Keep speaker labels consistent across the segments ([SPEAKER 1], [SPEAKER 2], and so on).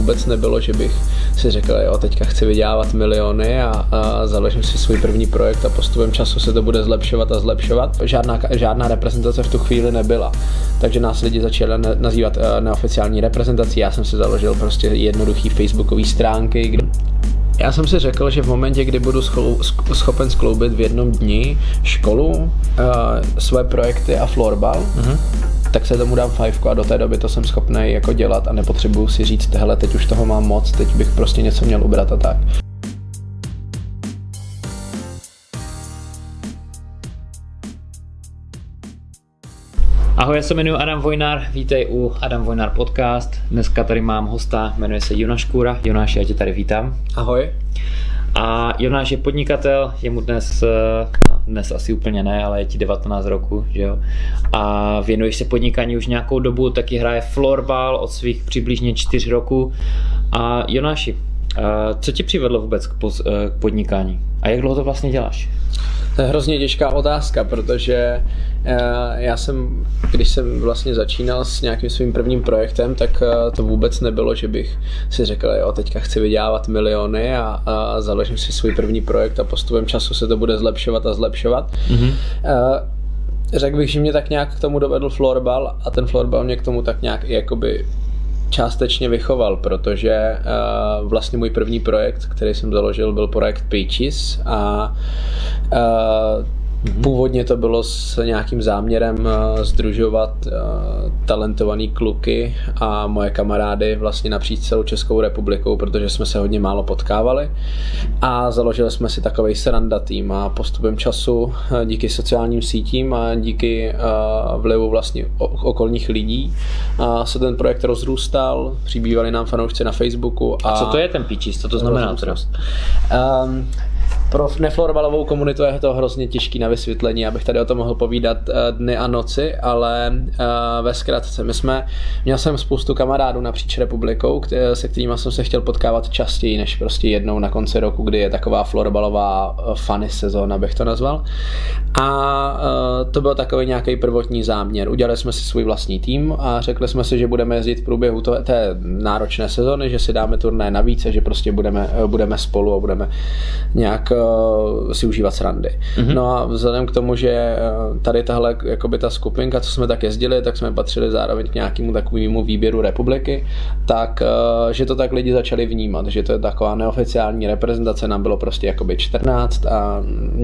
[SPEAKER 1] vůbec nebylo, že bych si řekl, jo, teďka chci vydělávat miliony a založím si svůj první projekt a postupem času se to bude zlepšovat a zlepšovat. Žádná reprezentace v tu chvíli nebyla, takže nás lidi začali nazývat neoficiální reprezentací. Já jsem si založil prostě jednoduchý facebookový stránky, kde já jsem si řekl, že v momentě, kdy budu schopen skloubit v jednom dni školu, své projekty a florbal, tak se tomu dám fajfku a do té doby to jsem schopný jako dělat a nepotřebuju si říct, hele, teď už toho mám moc, teď bych prostě něco měl ubrat a tak.
[SPEAKER 2] Ahoj, já se jmenuji Adam Vojnar, vítej u Adam Vojnar podcast. Dneska tady mám hosta, jmenuje se Jonáš Kůra. Jonáš, já tě tady vítám.
[SPEAKER 1] Ahoj.
[SPEAKER 2] A Jonáš je podnikatel, je mu dnes asi úplně ne, ale je ti 19 roku, že jo? A věnuješ se podnikání už nějakou dobu, taky hraje florbal od svých přibližně 4 roku. A Jonáši, co tě přivedlo vůbec k podnikání? A jak dlouho to vlastně děláš?
[SPEAKER 1] To je hrozně těžká otázka, protože když jsem vlastně začínal s nějakým svým prvním projektem, tak to vůbec nebylo, že bych si řekl, jo, teďka chci vydělávat miliony a založím si svůj první projekt a postupem času se to bude zlepšovat a zlepšovat. Řekl bych, že mě tak nějak k tomu dovedl florbal a ten florbal mě k tomu tak nějak i jakoby částečně vychoval, protože vlastně můj první projekt, který jsem založil, byl projekt Peaches a původně to bylo s nějakým záměrem sdružovat talentovaný kluky a moje kamarády vlastně napříč celou Českou republikou, protože jsme se hodně málo potkávali a založili jsme si takovej sranda tým a postupem času díky sociálním sítím a díky vlivu vlastně okolních lidí se ten projekt rozrůstal, přibývali nám fanoušci na Facebooku.
[SPEAKER 2] A co to je ten Peaches? Co to znamená?
[SPEAKER 1] Pro neflorbalovou komunitu je to hrozně těžký na vysvětlení, abych tady o tom mohl povídat dny a noci, ale ve zkratce, měl jsem spoustu kamarádů napříč republikou, se kterými jsem se chtěl potkávat častěji než prostě jednou na konci roku, kdy je taková florbalová funny sezóna, bych to nazval. A to byl takový nějaký prvotní záměr. Udělali jsme si svůj vlastní tým a řekli jsme si, že budeme jezdit v průběhu té náročné sezóny, že si dáme turné navíc a že prostě budeme spolu a budeme nějak si užívat srandy. No a vzhledem k tomu, že tady tahle jakoby ta skupinka, co jsme tak jezdili, tak jsme patřili zároveň k nějakému takovému výběru republiky, tak že to tak lidi začali vnímat, že to je taková neoficiální reprezentace, nám bylo prostě jakoby 14 a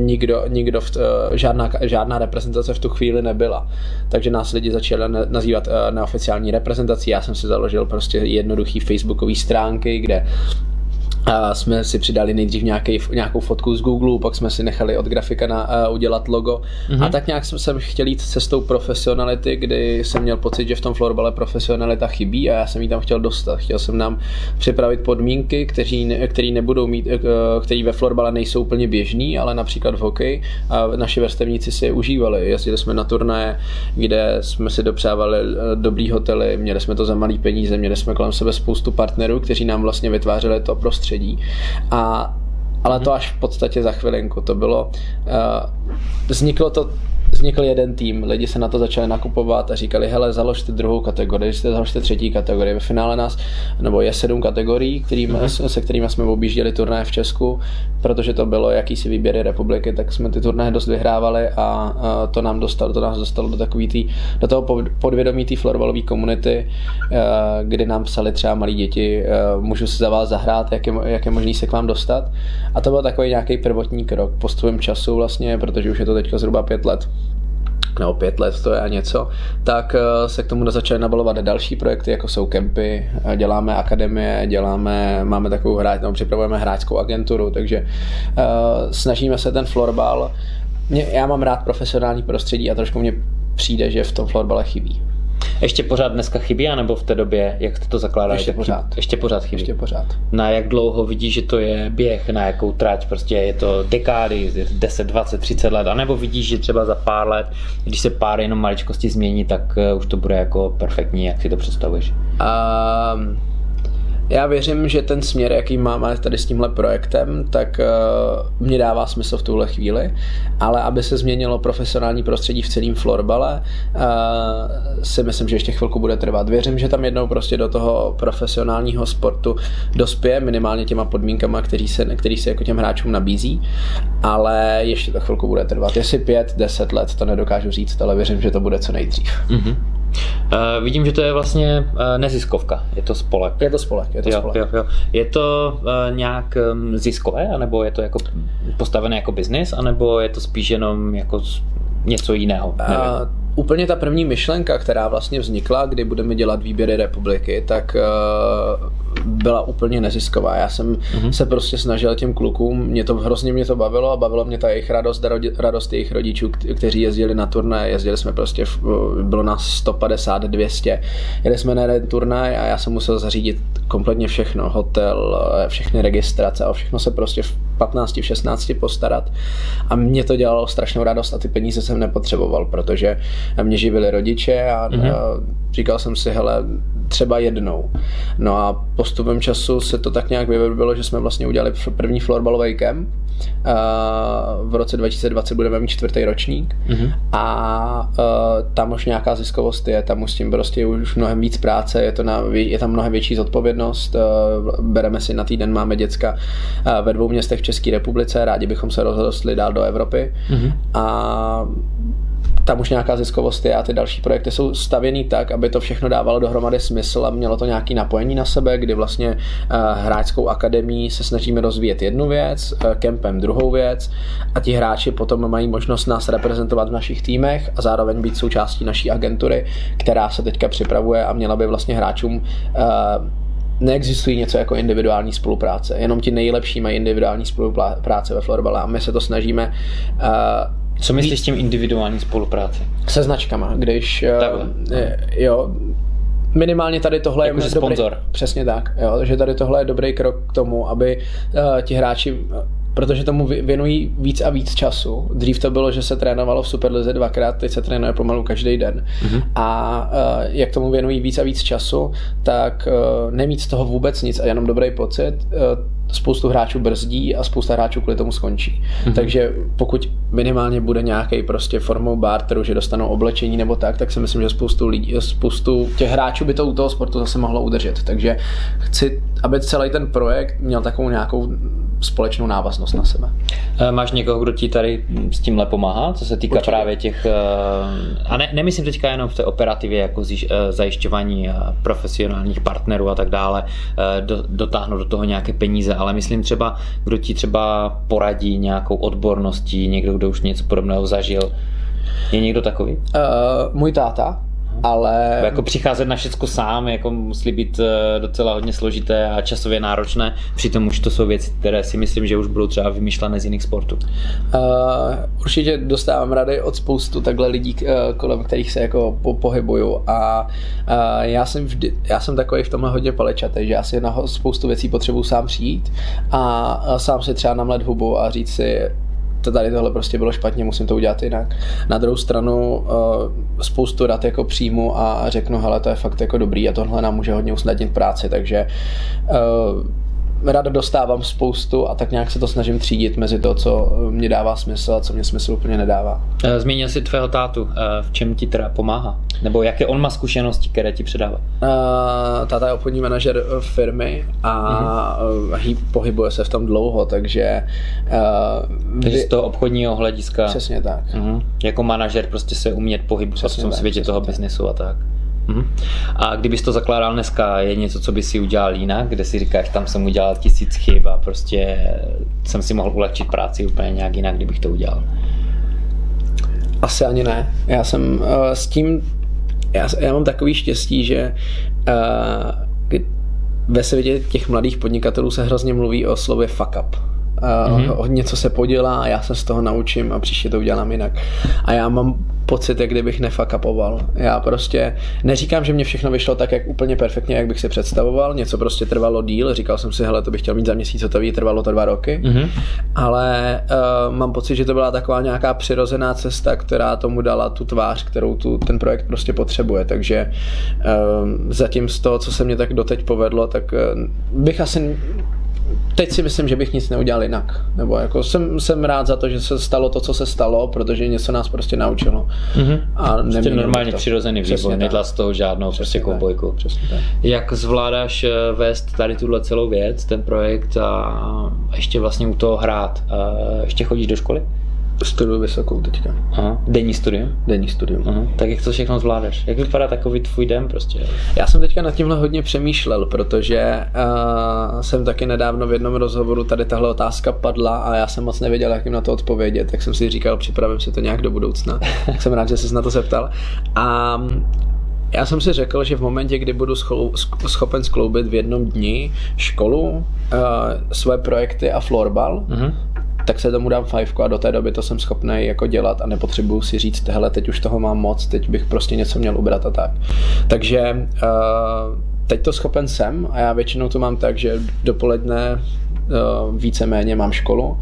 [SPEAKER 1] žádná reprezentace v tu chvíli nebyla. Takže nás lidi začali nazývat neoficiální reprezentací. Já jsem si založil prostě jednoduchý facebookový stránky, kde jsme si přidali nejdřív nějakou fotku z Google, pak jsme si nechali od grafika udělat logo. A tak nějak jsem chtěl jít cestou profesionality, kdy jsem měl pocit, že v tom florbale profesionalita chybí a já jsem ji tam chtěl dostat. Chtěl jsem nám připravit podmínky, které ve florbale nejsou úplně běžný, ale například v hokeji. A naši vrstevníci si je užívali. Jezdili jsme na turnaje, kde jsme si dopřávali dobrý hotely, měli jsme to za malý peníze, měli jsme kolem sebe spoustu partnerů, kteří nám vlastně vytvářeli to prostředí. Ale to až v podstatě za chvilinku. To bylo, vznikl jeden tým, lidi se na to začali nakupovat a říkali, hele, založte druhou kategorii, založte třetí kategorii. Ve finále je 7 kategorií, se kterými jsme objížděli turnaje v Česku, protože to bylo jakýsi výběry republiky, tak jsme ty turnaje dost vyhrávali a to nás dostalo do toho podvědomí té florbalové komunity, kdy nám psali třeba malí děti, můžu si za vás zahrát, jak je možný se k vám dostat. A to byl takový nějaký prvotní krok postupem času vlastně, protože už je to teďka zhruba 5 let. Nebo 5 let to je a něco, tak se k tomu začaly nabalovat další projekty, jako jsou kempy, děláme akademie, máme takovou připravujeme hráčskou agenturu, takže snažíme se ten florbal. Já mám rád profesionální prostředí a trošku mně přijde, že v tom florbale chybí.
[SPEAKER 2] Ještě pořád dneska chybí, anebo v té době, jak jste to zakládali? Ještě pořád chybí.
[SPEAKER 1] Ještě pořád.
[SPEAKER 2] Na jak dlouho vidíš, že to je běh, na jakou trať, prostě je to dekády, 10, 20, 30 let, anebo vidíš, že třeba za pár let, když se pár jenom maličkosti změní, tak už to bude jako perfektní, jak si to představuješ?
[SPEAKER 1] Já věřím, že ten směr, jaký máme tady s tímhle projektem, tak mě dává smysl v tuhle chvíli, ale aby se změnilo profesionální prostředí v celém florbale, si myslím, že ještě chvilku bude trvat. Věřím, že tam jednou prostě do toho profesionálního sportu dospěje minimálně těma podmínkama, který se jako těm hráčům nabízí, ale ještě to chvilku bude trvat. Jestli 5-10 let, to nedokážu říct, ale věřím, že to bude co nejdřív.
[SPEAKER 2] Mm-hmm. Vidím, že to je vlastně neziskovka, je to spolek.
[SPEAKER 1] Je to spolek.
[SPEAKER 2] Jo. Je to nějak ziskové, anebo je to jako postavené jako biznis, anebo je to spíš jenom jako něco jiného?
[SPEAKER 1] Úplně ta první myšlenka, která vlastně vznikla, kdy budeme dělat výběry republiky, tak byla úplně nezisková. Já jsem se prostě snažil těm klukům, hrozně mě to bavilo a bavilo mě ta jejich radost jejich rodičů, kteří jezdili na turné, jezdili jsme prostě, bylo nás 150, 200, jeli jsme na jeden turnaj a já jsem musel zařídit kompletně všechno, hotel, všechny registrace a všechno se prostě v 15, v 16 postarat a mě to dělalo strašnou radost a ty peníze jsem nepotřeboval, protože mě živili rodiče a říkal jsem si, hele, třeba jednou. No a postupem času se to tak nějak vyvrbilo, že jsme vlastně udělali první florbalový camp. V roce 2020 budeme mít 4. ročník a tam už nějaká ziskovost je, tam už s tím prostě už mnohem víc práce, je tam mnohem větší zodpovědnost, bereme si na týden, máme děcka ve 2 městech v České republice, rádi bychom se rozrostli dál do Evropy a tam už nějaká ziskovost je a ty další projekty jsou stavěný tak, aby to všechno dávalo dohromady smysl a mělo to nějaký napojení na sebe, kdy vlastně hráčskou akademií se snažíme rozvíjet jednu věc, kempem druhou věc a ti hráči potom mají možnost nás reprezentovat v našich týmech a zároveň být součástí naší agentury, která se teďka připravuje a měla by vlastně hráčům neexistují něco jako individuální spolupráce, jenom ti nejlepší mají individuální spolupráce ve florbale a my se to snažíme.
[SPEAKER 2] Co myslíš s tím individuální spolupráci?
[SPEAKER 1] Se značkama, když minimálně tady tohle
[SPEAKER 2] jako je sponzor.
[SPEAKER 1] Přesně tak, jo, že tady tohle je dobrý krok k tomu, aby ti hráči, protože tomu věnují víc a víc času. Dřív to bylo, že se trénovalo v Superlize 2krát, teď se trénuje pomalu každý den. A jak tomu věnují víc a víc času, tak nemít z toho vůbec nic a jenom dobrý pocit, spoustu hráčů brzdí a spousta hráčů kvůli tomu skončí. Takže pokud minimálně bude nějaký prostě formou barteru, že dostanou oblečení nebo tak si myslím, že spoustu těch hráčů by to u toho sportu zase mohlo udržet. Takže chci, aby celý ten projekt měl takovou nějakou společnou návaznost na sebe.
[SPEAKER 2] Máš někoho, kdo ti tady s tímhle pomáhá, co se týká určitě právě těch, a nemyslím teďka jenom v té operativě jako zajišťování profesionálních partnerů a tak dále, dotáhnout do toho nějaké peníze, ale myslím třeba, kdo ti třeba poradí nějakou odborností, někdo, kdo už něco podobného zažil. Je někdo takový?
[SPEAKER 1] Můj táta. Ale
[SPEAKER 2] jako přicházet na všecko sám jako musí být docela hodně složité a časově náročné, přitom už to jsou věci, které si myslím, že už budou třeba vymýšlené z jiných sportů.
[SPEAKER 1] Určitě dostávám rady od spoustu takhle lidí, kolem kterých se jako pohybuju a já jsem takový v tomhle hodně palečatý, že já si na spoustu věcí potřebuji sám přijít a sám si třeba namlet hubu a říct si, tady tohle prostě bylo špatně, musím to udělat jinak. Na druhou stranu spoustu rad jako přijmu a řeknu, hele, to je fakt jako dobrý a tohle nám může hodně usnadnit práci, takže rád dostávám spoustu a tak nějak se to snažím třídit mezi to, co mě dává smysl a co mě smysl úplně nedává.
[SPEAKER 2] Zmínil jsi tvého tátu, v čem ti teda pomáhá? Nebo jaké on má zkušenosti, které ti předává?
[SPEAKER 1] Táta je obchodní manažer firmy a pohybuje se v tom dlouho, takže
[SPEAKER 2] z toho obchodního hlediska.
[SPEAKER 1] Přesně tak.
[SPEAKER 2] Jako manažer prostě se umět pohybovat v tom světě toho biznesu a tak. A kdybys to zakládal dneska, je něco, co bys si udělal jinak, kde si říkáš, tam jsem udělal 1000 chyb a prostě jsem si mohl ulehčit práci úplně nějak jinak, kdybych to udělal?
[SPEAKER 1] Asi ani ne. Já jsem s tím, já mám takový štěstí, že ve světě těch mladých podnikatelů se hrozně mluví o slově fuck up. Něco se podělá a já se z toho naučím a příště to udělám jinak. A já mám pocit, jak kdybych nefakapoval. Já prostě neříkám, že mě všechno vyšlo tak, jak úplně perfektně, jak bych si představoval. Něco prostě trvalo díl, říkal jsem si, hele, to bych chtěl mít za měsíc hotový, trvalo to 2 roky. Ale mám pocit, že to byla taková nějaká přirozená cesta, která tomu dala tu tvář, kterou ten projekt prostě potřebuje. Takže zatím z toho, co se mě tak doteď povedlo, tak bych asi teď si myslím, že bych nic neudělal jinak. Nebo jako jsem rád za to, že se stalo to, co se stalo, protože něco nás prostě naučilo.
[SPEAKER 2] A prostě normálně přirozený vývoj, nedla z toho žádnou prostě koubojku. Jak zvládáš vést tady tuhle celou věc, ten projekt a ještě vlastně u toho hrát? Ještě chodíš do školy?
[SPEAKER 1] Studuju vysokou teďka.
[SPEAKER 2] Aha. Denní studium?
[SPEAKER 1] Denní studium.
[SPEAKER 2] Aha. Tak jak to všechno zvládáš? Jak vypadá takový tvůj den prostě?
[SPEAKER 1] Já jsem teďka nad tímhle hodně přemýšlel, protože jsem taky nedávno v jednom rozhovoru tady tahle otázka padla a já jsem moc nevěděl, jak jim na to odpovědět, tak jsem si říkal, připravím si to nějak do budoucna. Jsem rád, že jsi na to zeptal. A já jsem si řekl, že v momentě, kdy budu schopen skloubit v jednom dni školu, své projekty a florbal, tak se tomu dám 5 a do té doby to jsem schopný jako dělat a nepotřebuju si říct, hele, teď už toho mám moc, teď bych prostě něco měl ubrat a tak. Takže teď to schopen jsem a já většinou to mám tak, že dopoledne víceméně mám školu.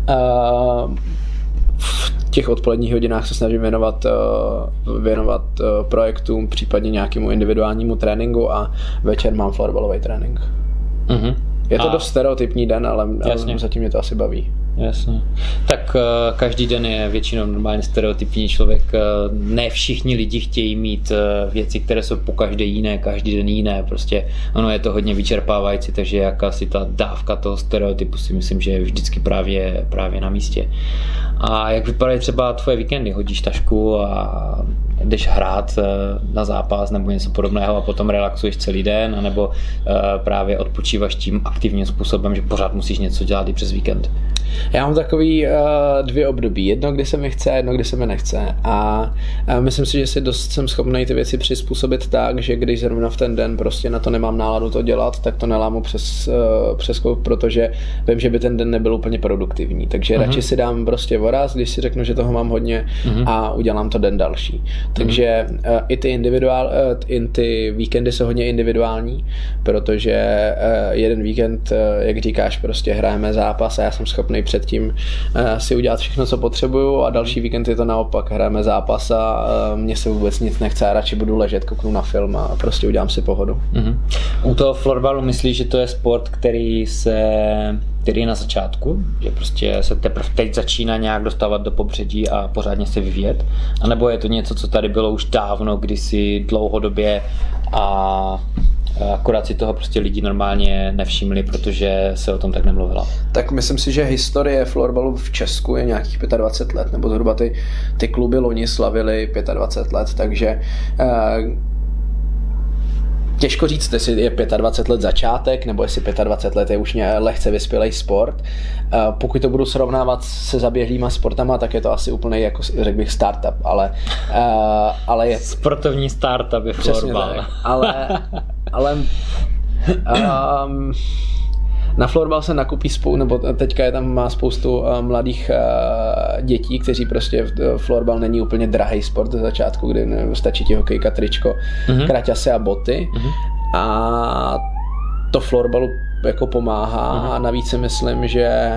[SPEAKER 1] V těch odpoledních hodinách se snažím věnovat projektům, případně nějakému individuálnímu tréninku a večer mám florbalový trénink. Je to dost stereotypní den, ale zatím mě to asi baví.
[SPEAKER 2] Jasně. Tak každý den je většinou normálně stereotypní člověk. Ne všichni lidi chtějí mít věci, které jsou po každé jiné, každý den jiné. Prostě ono je to hodně vyčerpávající, takže jakási ta dávka toho stereotypu si myslím, že je vždycky právě na místě. A jak vypadají třeba tvoje víkendy? Hodíš tašku a jdeš hrát na zápas nebo něco podobného a potom relaxuješ celý den, anebo právě odpočíváš tím aktivním způsobem, že pořád musíš něco dělat i přes víkend?
[SPEAKER 1] Já mám takový 2 období. Jedno, kdy se mi chce, jedno, kdy se mi nechce. A myslím si, že si dost jsem schopný ty věci přizpůsobit tak, že když zrovna v ten den prostě na to nemám náladu to dělat, tak to nelámu přes kloup, protože vím, že by ten den nebyl úplně produktivní. Takže radši si dám prostě voraz, když si řeknu, že toho mám hodně a udělám to den další. Takže i ty víkendy jsou hodně individuální, protože jeden víkend, jak říkáš, prostě hrajeme zápas a já jsem schopný předtím si udělat všechno, co potřebuju a další víkend je to naopak, hrajeme zápas a mně se vůbec nic nechce a radši budu ležet, kouknu na film a prostě udělám si pohodu.
[SPEAKER 2] U toho florbalu myslíš, že to je sport, který je na začátku, že prostě se teprve teď začíná nějak dostávat do popředí a pořádně se vyvíjet? A nebo je to něco, co tady bylo už dávno, kdysi dlouhodobě a akorát si toho prostě lidi normálně nevšimli, protože se o tom tak nemluvilo?
[SPEAKER 1] Tak myslím si, že historie florbalu v Česku je nějakých 25 let, nebo zhruba ty kluby loni slavily 25 let, takže těžko říct, jestli je 25 let začátek, nebo jestli 25 let je už lehce vyspělej sport. Pokud to budu srovnávat se zaběhlýma sportama, tak je to asi úplný, jako řekl bych, startup, ale je...
[SPEAKER 2] Sportovní startup je florbal.
[SPEAKER 1] Ale na florbal se nakupí nebo teďka je tam má spoustu mladých dětí, kteří prostě florbal není úplně drahý sport ze začátku, kdy stačí ti hokejka, tričko, kraťasy a boty. A to florbalu jako pomáhá a navíc si myslím, že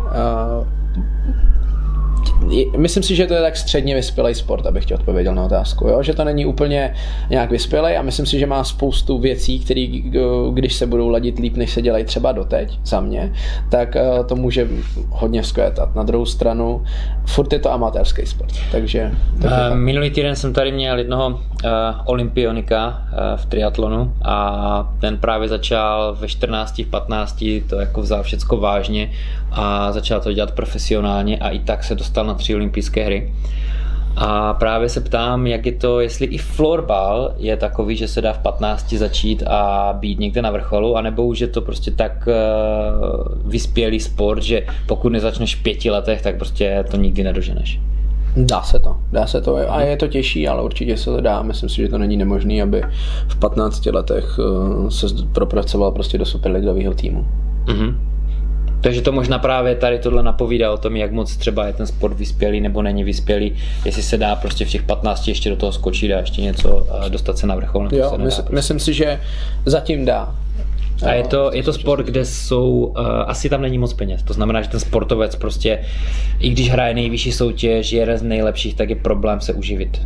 [SPEAKER 1] myslím si, že to je tak středně vyspělej sport, abych ti odpověděl na otázku, jo? Že to není úplně nějak vyspělej a myslím si, že má spoustu věcí, které když se budou ladit líp, než se dělají třeba doteď, za mě, tak to může hodně vzkvétat. Na druhou stranu, furt je to amatérský sport, takže...
[SPEAKER 2] Minulý týden jsem tady měl jednoho olympionika v triatlonu a ten právě začal ve 14, v 15, to jako vzal všecko vážně a začal to dělat profesionálně a i tak se dostal na 3 olympijské hry. A právě se ptám, jak je to, jestli i florbal je takový, že se dá v 15 začít a být někde na vrcholu, anebo už je to prostě tak vyspělý sport, že pokud nezačneš v 5 letech, tak prostě to nikdy nedoženeš.
[SPEAKER 1] Dá se to a je to těžší, ale určitě se to dá. Myslím si, že to není nemožné, aby v 15 letech se propracoval prostě do superligového týmu.
[SPEAKER 2] Takže to možná právě tady tohle napovídá o tom, jak moc třeba je ten sport vyspělý nebo není vyspělý, jestli se dá prostě v těch 15 ještě do toho skočit a ještě něco dostat se na vrchol.
[SPEAKER 1] Jo, myslím si, že zatím dá.
[SPEAKER 2] A je to sport, kde jsou, asi tam není moc peněz, to znamená, že ten sportovec prostě, i když hraje nejvyšší soutěž, je jeden z nejlepších, tak je problém se uživit.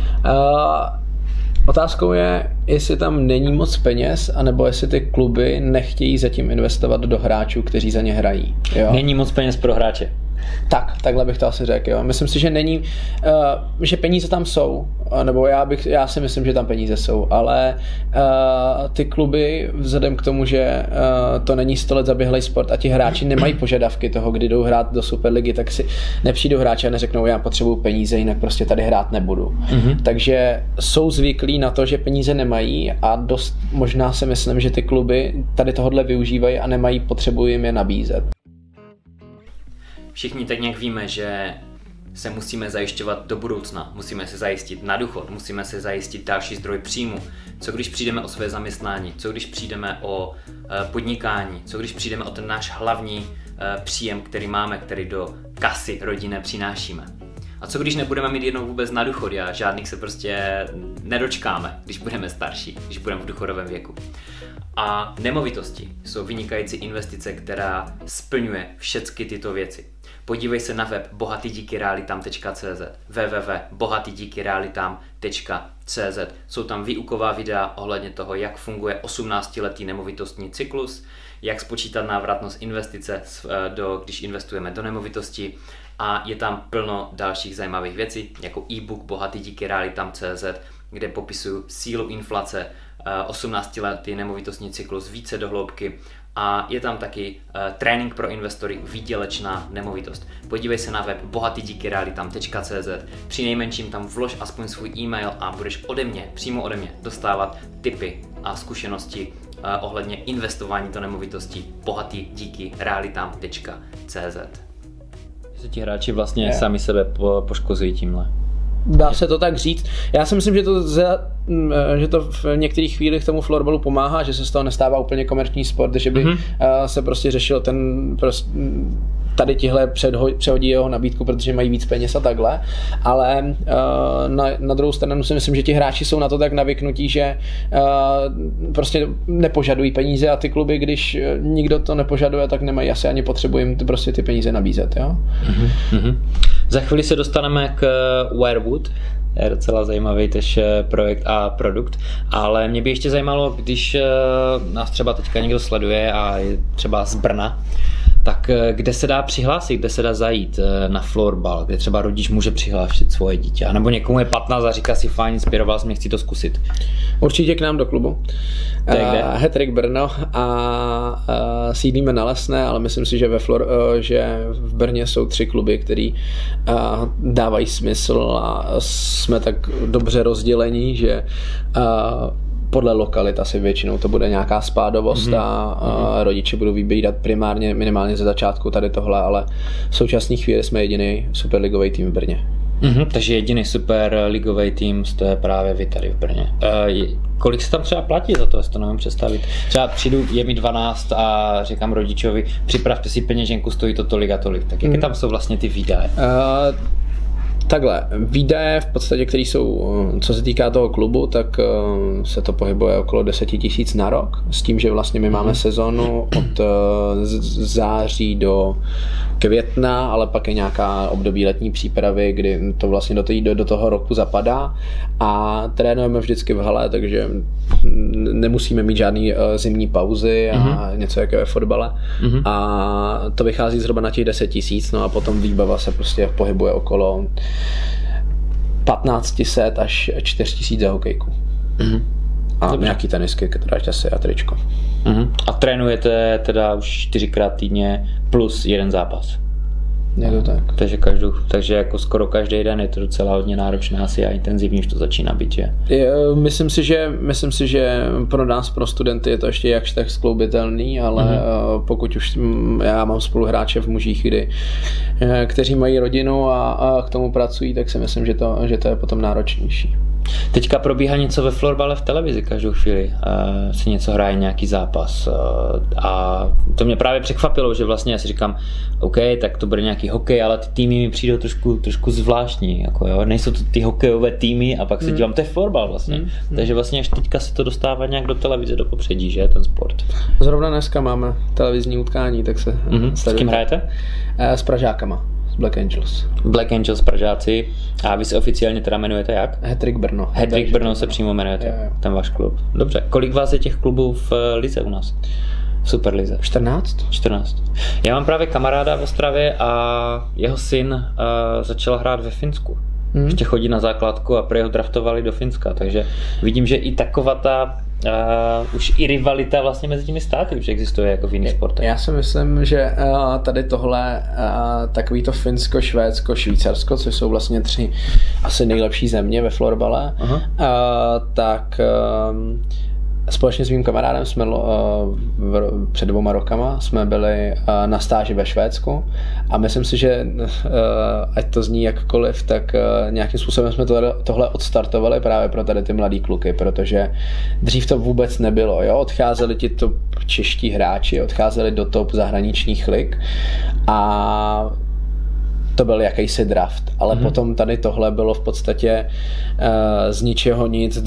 [SPEAKER 1] Otázkou je, jestli tam není moc peněz, anebo jestli ty kluby nechtějí zatím investovat do hráčů, kteří za ně hrají. Jo?
[SPEAKER 2] Není moc peněz pro hráče.
[SPEAKER 1] Takhle bych to asi řekl. Jo. Myslím si, že není, že peníze tam jsou, nebo já si myslím, že tam peníze jsou, ale ty kluby vzhledem k tomu, že to není 100 let zaběhlej sport a ti hráči nemají požadavky toho, kdy jdou hrát do Superligy, tak si nepřijdou hráči a neřeknou, já potřebuju peníze, jinak prostě tady hrát nebudu. Takže jsou zvyklí na to, že peníze nemají a dost možná si myslím, že ty kluby tady tohodle využívají a nemají potřebu jim je nabízet.
[SPEAKER 2] Všichni tak nějak víme, že se musíme zajišťovat do budoucna, musíme se zajistit na důchod, musíme se zajistit další zdroj příjmu. Co když přijdeme o své zaměstnání, co když přijdeme o podnikání, co když přijdeme o ten náš hlavní příjem, který máme, který do kasy rodinné přinášíme. A co když nebudeme mít jednou vůbec na důchod a žádných se prostě nedočkáme, když budeme starší, když budeme v důchodovém věku. A nemovitosti jsou vynikající investice, která splňuje všechny tyto věci. Podívej se na web bohatydíkyrealitam.cz www.bohatydíkyrealitam.cz. Jsou tam výuková videa ohledně toho, jak funguje 18letý nemovitostní cyklus, jak spočítat návratnost investice, když investujeme do nemovitosti, a je tam plno dalších zajímavých věcí, jako e-book bohatydíkyrealitam.cz, kde popisuju sílu inflace, 18letý nemovitostní cyklus více do hloubky, a je tam taky trénink pro investory výdělečná nemovitost. Podívej se na web bohatydíkyrealitam.cz, při nejmenším tam vlož aspoň svůj e-mail a budeš přímo ode mě dostávat tipy a zkušenosti ohledně investování do nemovitostí. bohatydíkyrealitam.cz. Že ti hráči vlastně sami sebe poškozují tímhle.
[SPEAKER 1] Dá se to tak říct. Já si myslím, že to v některých chvílích tomu florbalu pomáhá, že se z toho nestává úplně komerční sport, že by se prostě řešil tady tihle přehodí jeho nabídku, protože mají víc peněz a takhle, ale na druhou stranu si myslím, že ti hráči jsou na to tak navyknutí, že prostě nepožadují peníze a ty kluby, když nikdo to nepožaduje, tak nemají asi ani potřebu jim prostě ty peníze nabízet. Jo?
[SPEAKER 2] Za chvíli se dostaneme k Wirewood. Je docela zajímavý tež projekt a produkt, ale mě by ještě zajímalo, když nás třeba teďka někdo sleduje a je třeba z Brna, tak kde se dá přihlásit, kde se dá zajít na florbal, kde třeba rodič může přihlásit svoje dítě, anebo někomu je 15 a říká si fajn, inspiroval jsem mě, chci to zkusit.
[SPEAKER 1] Určitě k nám do klubu. Hat-Trick Brno a sídlíme na Lesné, ale myslím si, že že v Brně jsou 3 kluby, které dávají smysl a jsme tak dobře rozdělení, že podle lokalit asi většinou to bude nějaká spádovost a rodiče budou vybírat primárně, minimálně ze začátku tady tohle, ale v současné chvíli jsme jediný superligový tým v Brně.
[SPEAKER 2] Takže jediný superligový tým to je právě vy tady v Brně. Kolik se tam třeba platí za to, jestli to nevím představit? Třeba přijdu, je mi 12 a říkám rodičovi, připravte si peněženku, stojí to tolik a tolik. Tak jaké tam jsou vlastně ty výdaje?
[SPEAKER 1] Takhle, výdaje v podstatě, které jsou, co se týká toho klubu, tak se to pohybuje okolo 10 000 na rok, s tím, že vlastně my máme sezonu od září do května, ale pak je nějaká období letní přípravy, kdy to vlastně do toho roku zapadá a trénujeme vždycky v hale, takže nemusíme mít žádný zimní pauzy a něco jako ve fotbale a to vychází zhruba na těch 10 000, no a potom výbava se prostě pohybuje okolo 1500 až 4000 za hokejku. A dobře. Nějaký tenisky, trajčasy a tričko.
[SPEAKER 2] A trénujete teda už 4x týdně plus jeden zápas.
[SPEAKER 1] Je to tak.
[SPEAKER 2] Takže jako skoro každý den je to docela hodně náročné asi a intenzivní, už to začíná být, že?
[SPEAKER 1] Myslím si, že pro nás, pro studenty je to ještě jakž tak skloubitelný, ale pokud už já mám spoluhráče v mužích, kteří mají rodinu a k tomu pracují, tak si myslím, že to je potom náročnější.
[SPEAKER 2] Teďka probíhá něco ve florbale v televizi každou chvíli. Si něco hraje, nějaký zápas. A to mě právě překvapilo, že vlastně já si říkám, OK, tak to bude nějaký hokej, ale ty týmy mi přijdou trošku zvláštní. Jako jo. Nejsou to ty hokejové týmy a pak se dívám, to je florbal vlastně. Takže vlastně až teďka se to dostává nějak do televize, do popředí, že ten sport.
[SPEAKER 1] Zrovna dneska máme televizní utkání, tak se
[SPEAKER 2] S kým hrajete?
[SPEAKER 1] S Pražákama. Black Angels.
[SPEAKER 2] Black Angels Pražáci. A vy se oficiálně teda jmenujete jak?
[SPEAKER 1] Hattrick Brno.
[SPEAKER 2] Hattrick Brno se přímo jmenujete,
[SPEAKER 1] jo.
[SPEAKER 2] Ten váš klub. Dobře. Kolik vás je těch klubů v lize u nás? V Superlize?
[SPEAKER 1] 14.
[SPEAKER 2] Já mám právě kamaráda v Ostravě a jeho syn začal hrát ve Finsku. Ještě chodí na základku a prý ho draftovali do Finska, takže vidím, že i taková ta už i rivalita vlastně mezi těmi státy už existuje jako v jiných sportech.
[SPEAKER 1] Já si myslím, že tady tohle takový to Finsko, Švédsko, Švýcarsko, což jsou vlastně 3 asi nejlepší země ve florbale, tak společně s mým kamarádem jsme před 2 rokama jsme byli na stáži ve Švédsku a myslím si, že ať to zní jakkoliv, tak nějakým způsobem jsme tohle odstartovali právě pro tady ty mladý kluky, protože dřív to vůbec nebylo. Jo? Odcházeli ti top čeští hráči, odcházeli do top zahraničních lig a to byl jakýsi draft, ale potom tady tohle bylo v podstatě z ničeho nic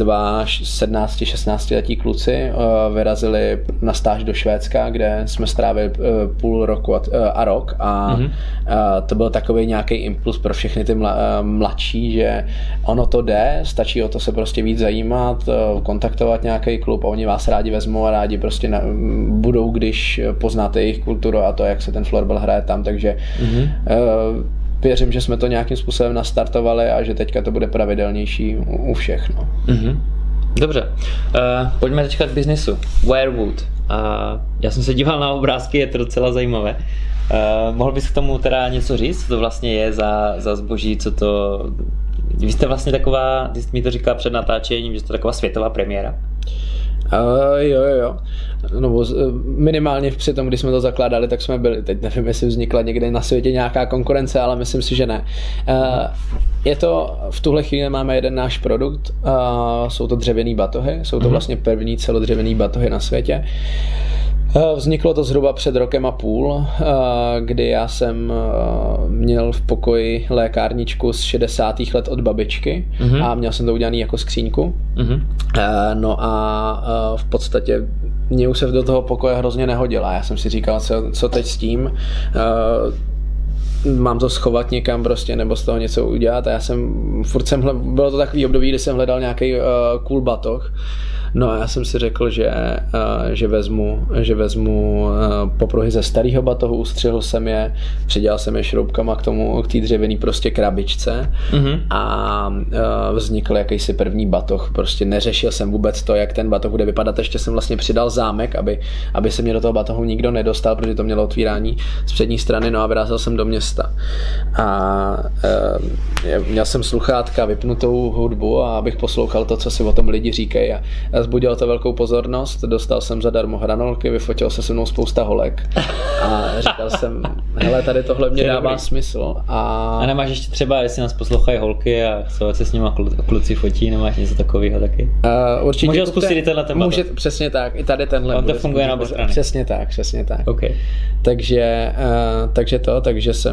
[SPEAKER 1] 17-16 letí kluci vyrazili na stáž do Švédska, kde jsme strávili půl roku a rok a to byl takový nějaký impuls pro všechny ty mladší, že ono to jde, stačí o to se prostě víc zajímat, kontaktovat nějaký klub a oni vás rádi vezmou a rádi prostě budou, když poznáte jejich kulturu a to, jak se ten florbal hraje tam, takže věřím, že jsme to nějakým způsobem nastartovali a že teďka to bude pravidelnější u všech. No.
[SPEAKER 2] Dobře, pojďme teďka k biznisu. Wearwood. Já jsem se díval na obrázky, je to docela zajímavé. Mohl bys k tomu teda něco říct, co to vlastně je za zboží, co to... Vy jste vlastně taková, ty jsi mi to říkal před natáčením, že jste taková světová premiéra.
[SPEAKER 1] Jo. No, minimálně při tom, když jsme to zakládali, tak jsme byli. Teď nevím, jestli vznikla někde na světě nějaká konkurence, ale myslím si, že ne. Je to, v tuhle chvíli máme jeden náš produkt, jsou to dřevěný batohy, jsou to vlastně první celodřevěný batohy na světě. Vzniklo to zhruba před 1,5 roku, kdy já jsem měl v pokoji lékárničku z 60. let od babičky a měl jsem to udělaný jako skříňku. No a v podstatě mě už se do toho pokoje hrozně nehodila. Já jsem si říkal, co teď s tím, mám to schovat někam prostě, nebo z toho něco udělat a bylo to takový období, kdy jsem hledal nějaký cool batoh. No a já jsem si řekl, že vezmu popruhy ze starého batohu, ustřihl jsem je, přidělal jsem je šroubkama k té dřevěné prostě krabičce a vznikl jakýsi první batoh. Prostě neřešil jsem vůbec to, jak ten batoh bude vypadat. Ještě jsem vlastně přidal zámek, aby se mě do toho batohu nikdo nedostal, protože to mělo otvírání z přední strany, no a vrátil jsem do města. A měl jsem sluchátka, vypnutou hudbu a abych poslouchal to, co si o tom lidi říkají. A vzbudilo to velkou pozornost, dostal jsem zadarmo hranolky, vyfotil se mnou spousta holek a říkal jsem, hele, tady tohle mě dává smysl. A
[SPEAKER 2] nemáš ještě třeba, jestli nás poslouchají holky a chcou se s nima kluci fotí, nemáš něco takového taky?
[SPEAKER 1] Určitě.
[SPEAKER 2] Můžu zkusit i tenhle téma?
[SPEAKER 1] Může, přesně tak, i tady tenhle.
[SPEAKER 2] On to funguje na obě strany.
[SPEAKER 1] Přesně tak.
[SPEAKER 2] Okay.
[SPEAKER 1] Takže jsem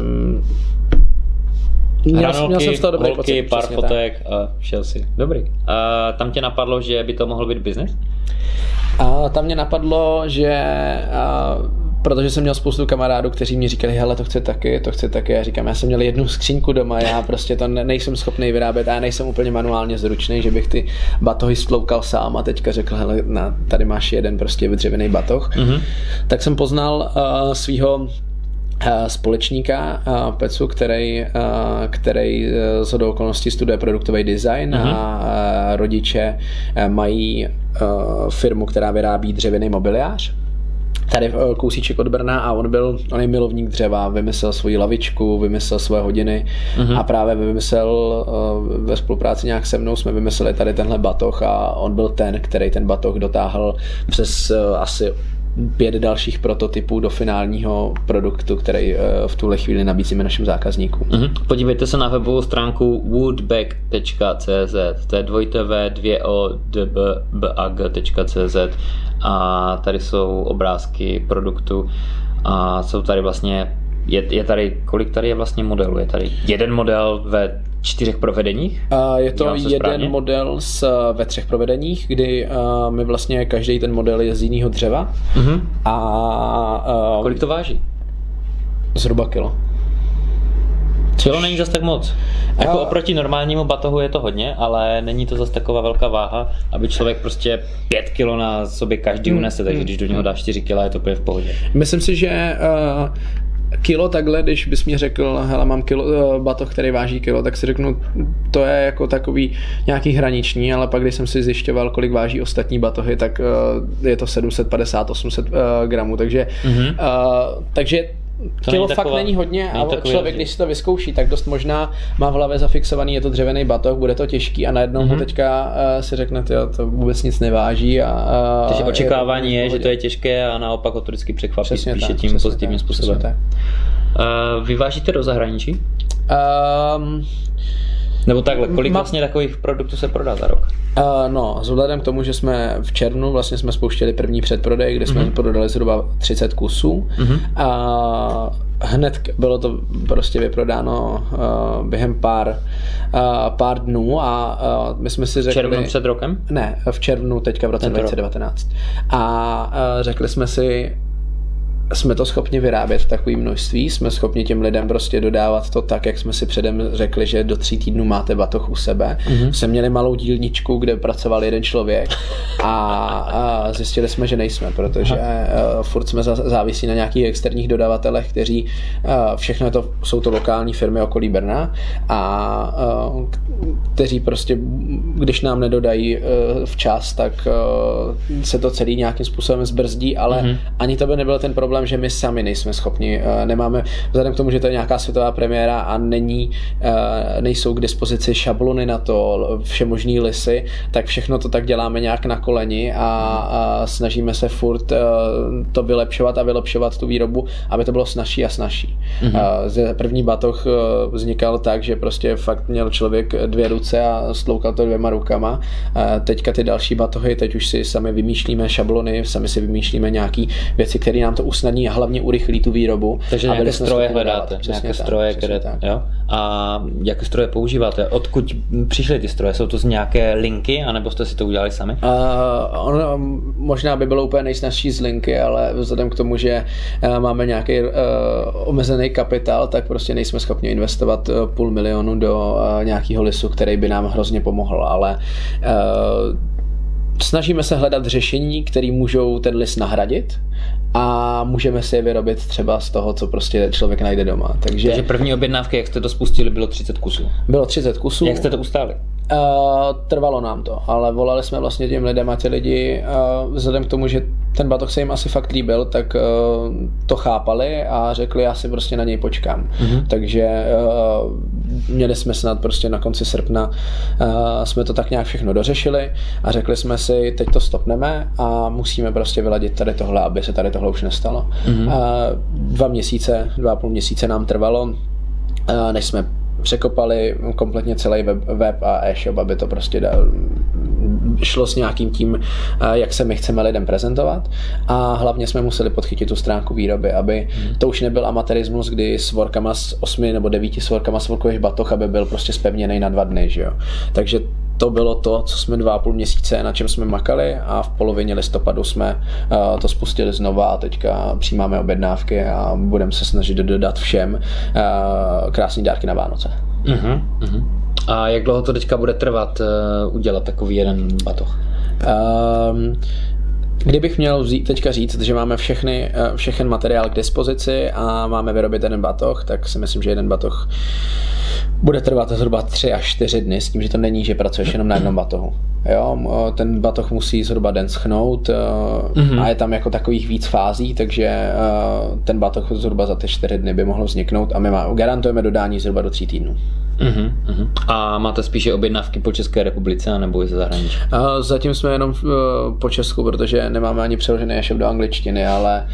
[SPEAKER 1] Měl jsem z toho dobrý
[SPEAKER 2] holky,
[SPEAKER 1] pocit.
[SPEAKER 2] Pár fotek a šel si. Dobrý. Tam tě napadlo, že by to mohl být biznes?
[SPEAKER 1] Tam mě napadlo, že protože jsem měl spoustu kamarádů, kteří mi říkali, hele, to chci taky. Já říkám, já jsem měl jednu skřínku doma, já prostě to nejsem schopný vyrábět, já nejsem úplně manuálně zručný, že bych ty batohy stloukal sám a teďka řekl, hele, tady máš jeden prostě vydřevěný batoh. Tak jsem poznal svýho společníka Pecu, který shodou okolností studuje produktový design a rodiče mají firmu, která vyrábí dřevěný mobiliář. Tady kousíček od Brna a on je milovník dřeva, vymyslel svoji lavičku, vymyslel svoje hodiny a právě vymyslel ve spolupráci nějak se mnou jsme vymysleli tady tenhle batoh a on byl ten, který ten batoh dotáhl přes asi 5 dalších prototypů do finálního produktu, který v tuhle chvíli nabízíme našim zákazníkům.
[SPEAKER 2] Podívejte se na webovou stránku woodbag.cz, to je www.2odbag.cz a tady jsou obrázky produktu a jsou tady vlastně, je tady, kolik tady je vlastně modelů? Je tady jeden model ve 4 provedeních?
[SPEAKER 1] Je to jeden model ve 3 provedeních, kdy my vlastně každý ten model je z jiného dřeva. A
[SPEAKER 2] kolik to váží?
[SPEAKER 1] Zhruba kilo.
[SPEAKER 2] Kilo není zas tak moc. Jako oproti normálnímu batohu je to hodně, ale není to zas taková velká váha, aby člověk prostě 5 kilo na sobě každý unese, takže když do něho dá 4 kila, je to úplně v pohodě.
[SPEAKER 1] Myslím si, že kilo takhle, když bys mi řekl, hele, mám batoh, který váží kilo, tak si řeknu, to je jako takový nějaký hraniční, ale pak, když jsem si zjišťoval, kolik váží ostatní batohy, tak je to 750-800 gramů, takže to kilo fakt není hodně a člověk, když si to vyzkouší, tak dost možná má v hlavě zafixovaný, je to dřevěný batoh, bude to těžký a najednou mu teďka si řekne, to vůbec nic neváží.
[SPEAKER 2] Takže očekávání je, že to je těžké a naopak ho to vždycky překvapí spíše tím pozitivním způsobem. Vyvážíte do zahraničí? Nebo takhle, kolik vlastně takových produktů se prodá za rok?
[SPEAKER 1] No, vzhledem k tomu, že jsme v červnu vlastně jsme spouštěli první předprodej, kde jsme prodali zhruba 30 kusů a hned bylo to prostě vyprodáno během pár dnů a my jsme si řekli...
[SPEAKER 2] V červnu před rokem?
[SPEAKER 1] Ne, v červnu teďka v roce 2019. A řekli jsme si, jsme to schopni vyrábět v takové množství, jsme schopni těm lidem prostě dodávat to tak, jak jsme si předem řekli, že do 3 týdnů máte batoh u sebe. Jsme měli malou dílničku, kde pracoval jeden člověk a zjistili jsme, že nejsme, protože furt jsme závisí na nějakých externích dodavatelech, kteří všechno jsou to lokální firmy okolí Brna a kteří prostě, když nám nedodají včas, tak se to celý nějakým způsobem zbrzdí, ale ani to by nebyl ten problém, že my sami nejsme schopni, nemáme, vzhledem k tomu, že to je nějaká světová premiéra a nejsou k dispozici šablony na to, všemožný lisy, tak všechno to tak děláme nějak na koleni a snažíme se furt to vylepšovat tu výrobu, aby to bylo snazší a snazší. První batoh vznikal tak, že prostě fakt měl člověk 2 ruce a stloukal to 2 rukama. Teďka ty další batohy, teď už si sami vymýšlíme šablony, sami si vymýšlíme nějaký věci, které nám to usnadní a hlavně urychlí tu výrobu.
[SPEAKER 2] Takže nějaké stroje hledáte, nějaké stroje, které... Jo? A jaké stroje používáte? Odkud přišly ty stroje? Jsou to z nějaké linky, anebo jste si to udělali sami?
[SPEAKER 1] Možná by bylo úplně nejsnažší z linky, ale vzhledem k tomu, že máme nějaký omezený kapitál, tak prostě nejsme schopni investovat 500 000 do nějakého lisu, který by nám hrozně pomohl, ale snažíme se hledat řešení, které můžou ten lis nahradit a můžeme si je vyrobit třeba z toho, co prostě člověk najde doma.
[SPEAKER 2] Takže první objednávky, jak jste to spustili, bylo 30 kusů?
[SPEAKER 1] Bylo 30 kusů.
[SPEAKER 2] Jak jste to ustáli?
[SPEAKER 1] Trvalo nám to, ale volali jsme vlastně těm lidem a ti lidi vzhledem k tomu, že ten batoh se jim asi fakt líbil, tak to chápali a řekli, já si prostě na něj počkám. Takže měli jsme snad prostě na konci srpna jsme to tak nějak všechno dořešili a řekli jsme si, teď to stopneme a musíme prostě vyladit tady tohle, aby se tady tohle už nestalo. 2,5 měsíce nám trvalo, než jsme překopali kompletně celý web a e-shop, aby to prostě šlo s nějakým tím, jak se my chceme lidem prezentovat a hlavně jsme museli podchytit tu stránku výroby, aby to už nebyl amatérismus, kdy s workama s 8 nebo 9 svorkama svorkuješ batoh, aby byl prostě zpevněný na 2 dny, že jo. Takže to bylo to, co jsme 2,5 měsíce, na čem jsme makali a v polovině listopadu jsme to spustili znova a teďka přijímáme objednávky a budeme se snažit dodat všem krásný dárky na Vánoce.
[SPEAKER 2] A jak dlouho to teďka bude trvat udělat takový jeden batoh?
[SPEAKER 1] Kdybych měl teďka říct, že máme všechen materiál k dispozici a máme vyrobit jeden batoh, tak si myslím, že jeden batoh bude trvat zhruba 3 až 4 dny, s tím, že to není, že pracuješ jenom na jednom batohu. jo, ten batoh musí zhruba den schnout a je tam jako takových víc fází, takže ten batoh zhruba za ty 4 dny by mohl vzniknout a my garantujeme dodání zhruba do 3 týdnů.
[SPEAKER 2] A máte spíše objednávky po České republice nebo i ze zahraničí?
[SPEAKER 1] Zatím jsme jenom po Česku, protože nemáme ani přeložený e-shop do angličtiny, ale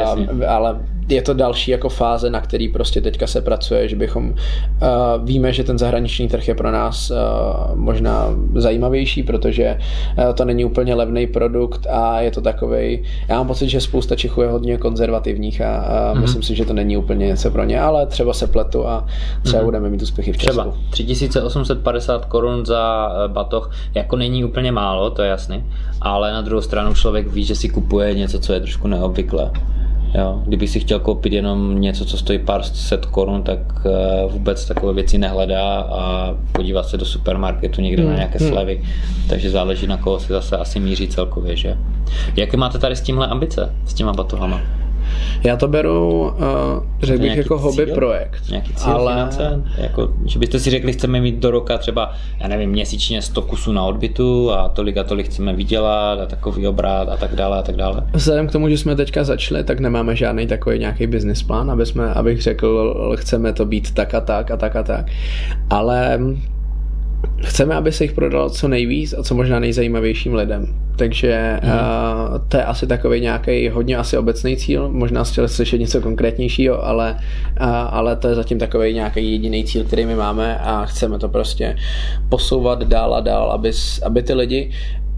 [SPEAKER 1] je to další jako fáze, na který prostě teďka se pracuje, že bychom víme, že ten zahraniční trh je pro nás možná zajímavější, protože to není úplně levný produkt a je to takovej, já mám pocit, že spousta Čechů je hodně konzervativních a myslím si, že to není úplně něco pro ně, ale třeba se pletu a třeba budeme mít úspěchy v Česku.
[SPEAKER 2] Třeba 3850 korun za batoh jako není úplně málo, to je jasný, ale na druhou stranu člověk ví, že si kupuje něco, co je trošku neobvyklé. Jo, kdyby si chtěl koupit jenom něco, co stojí pár set korun, tak vůbec takové věci nehledá a podívá se do supermarketu někde na nějaké slevy. Takže záleží, na koho se zase asi míří celkově, že? Jaké máte tady s tímhle ambice, s těma batohama?
[SPEAKER 1] Já to beru, řekl bych, jako hobby projekt.
[SPEAKER 2] Nějaký cíl, finance? Jako, že byste si řekli, chceme mít do roka třeba, já nevím, měsíčně 100 kusů na odbytu a tolik chceme vydělat a takový obrat a tak dále a tak dále.
[SPEAKER 1] Vzhledem k tomu, že jsme teďka začali, tak nemáme žádný takový nějaký business plán, abych řekl, chceme to být tak a tak a tak a tak. Ale chceme, aby se jich prodalo co nejvíc a co možná nejzajímavějším lidem. Takže to je asi takový nějaký hodně asi obecný cíl. Možná chtěli slyšet něco konkrétnějšího, ale to je zatím takový nějaký jediný cíl, který my máme a chceme to prostě posouvat dál a dál, aby ty lidi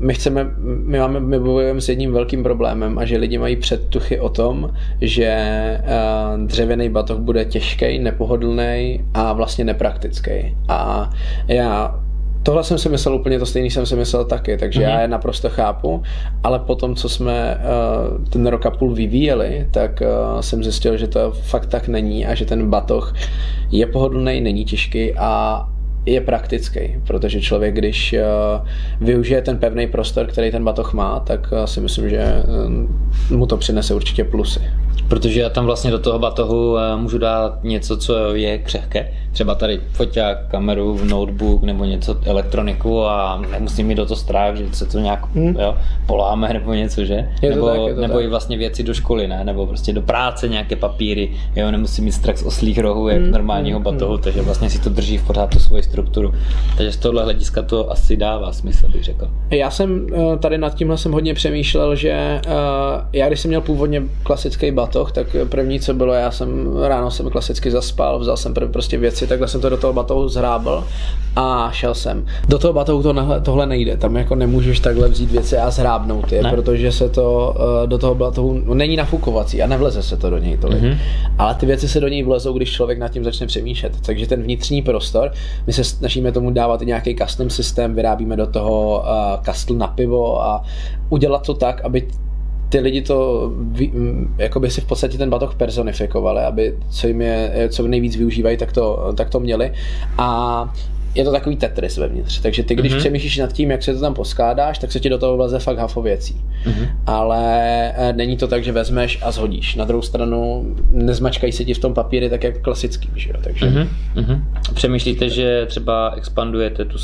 [SPEAKER 1] my bojujeme s jedním velkým problémem a že lidi mají předtuchy o tom, že dřevěný batoh bude těžký, nepohodlný a vlastně nepraktický. A tohle jsem si myslel úplně to stejný, jsem si myslel taky, takže já je naprosto chápu, ale potom, co jsme ten rok a půl vyvíjeli, tak jsem zjistil, že to fakt tak není a že ten batoh je pohodlný, není těžký a je praktický, protože člověk, když využije ten pevný prostor, který ten batoh má, tak si myslím, že mu to přinese určitě plusy.
[SPEAKER 2] Protože já tam vlastně do toho batohu můžu dát něco, co je křehké. Třeba tady foťák, kameru, notebook nebo něco, elektroniku a nemusím mít do toho strach, že se to nějak poláme nebo něco, že? Nebo i vlastně věci do školy, ne? Nebo prostě do práce nějaké papíry, jo? Nemusím mít strach z oslích rohů jak normálního batohu, takže vlastně si to drží v pořád tu svoji strukturu. Takže z tohle hlediska to asi dává smysl, bych řekl.
[SPEAKER 1] Já jsem tady nad tímhle jsem hodně přemýšlel, že já když jsem měl původně klasický batoh, tak první co bylo, ráno jsem klasicky zaspal, vzal jsem prostě věci, takhle jsem to do toho batohu zhrábl a šel jsem. Do toho batohu tohle nejde, tam jako nemůžeš takhle vzít věci a zhrábnout je, protože se to do toho batohu není nafukovací a nevleze se to do něj tolik. Ale ty věci se do něj vlezou, když člověk nad tím začne přemýšlet. Takže ten vnitřní prostor, my se snažíme tomu dávat i nějaký custom systém, vyrábíme do toho kastl na pivo a udělat to tak, aby ty lidi to jakoby si v podstatě ten batoh personifikovali, aby co nejvíc využívají, tak to měli. A je to takový Tetris vevnitř, takže ty když přemýšlíš nad tím, jak se to tam poskládáš, tak se ti do toho vleze fakt hafo věcí. Ale není to tak, že vezmeš a zhodíš. Na druhou stranu nezmačkají se ti v tom papíry tak jak klasický, že jo, takže.
[SPEAKER 2] Přemýšlíte, že třeba expandujete tu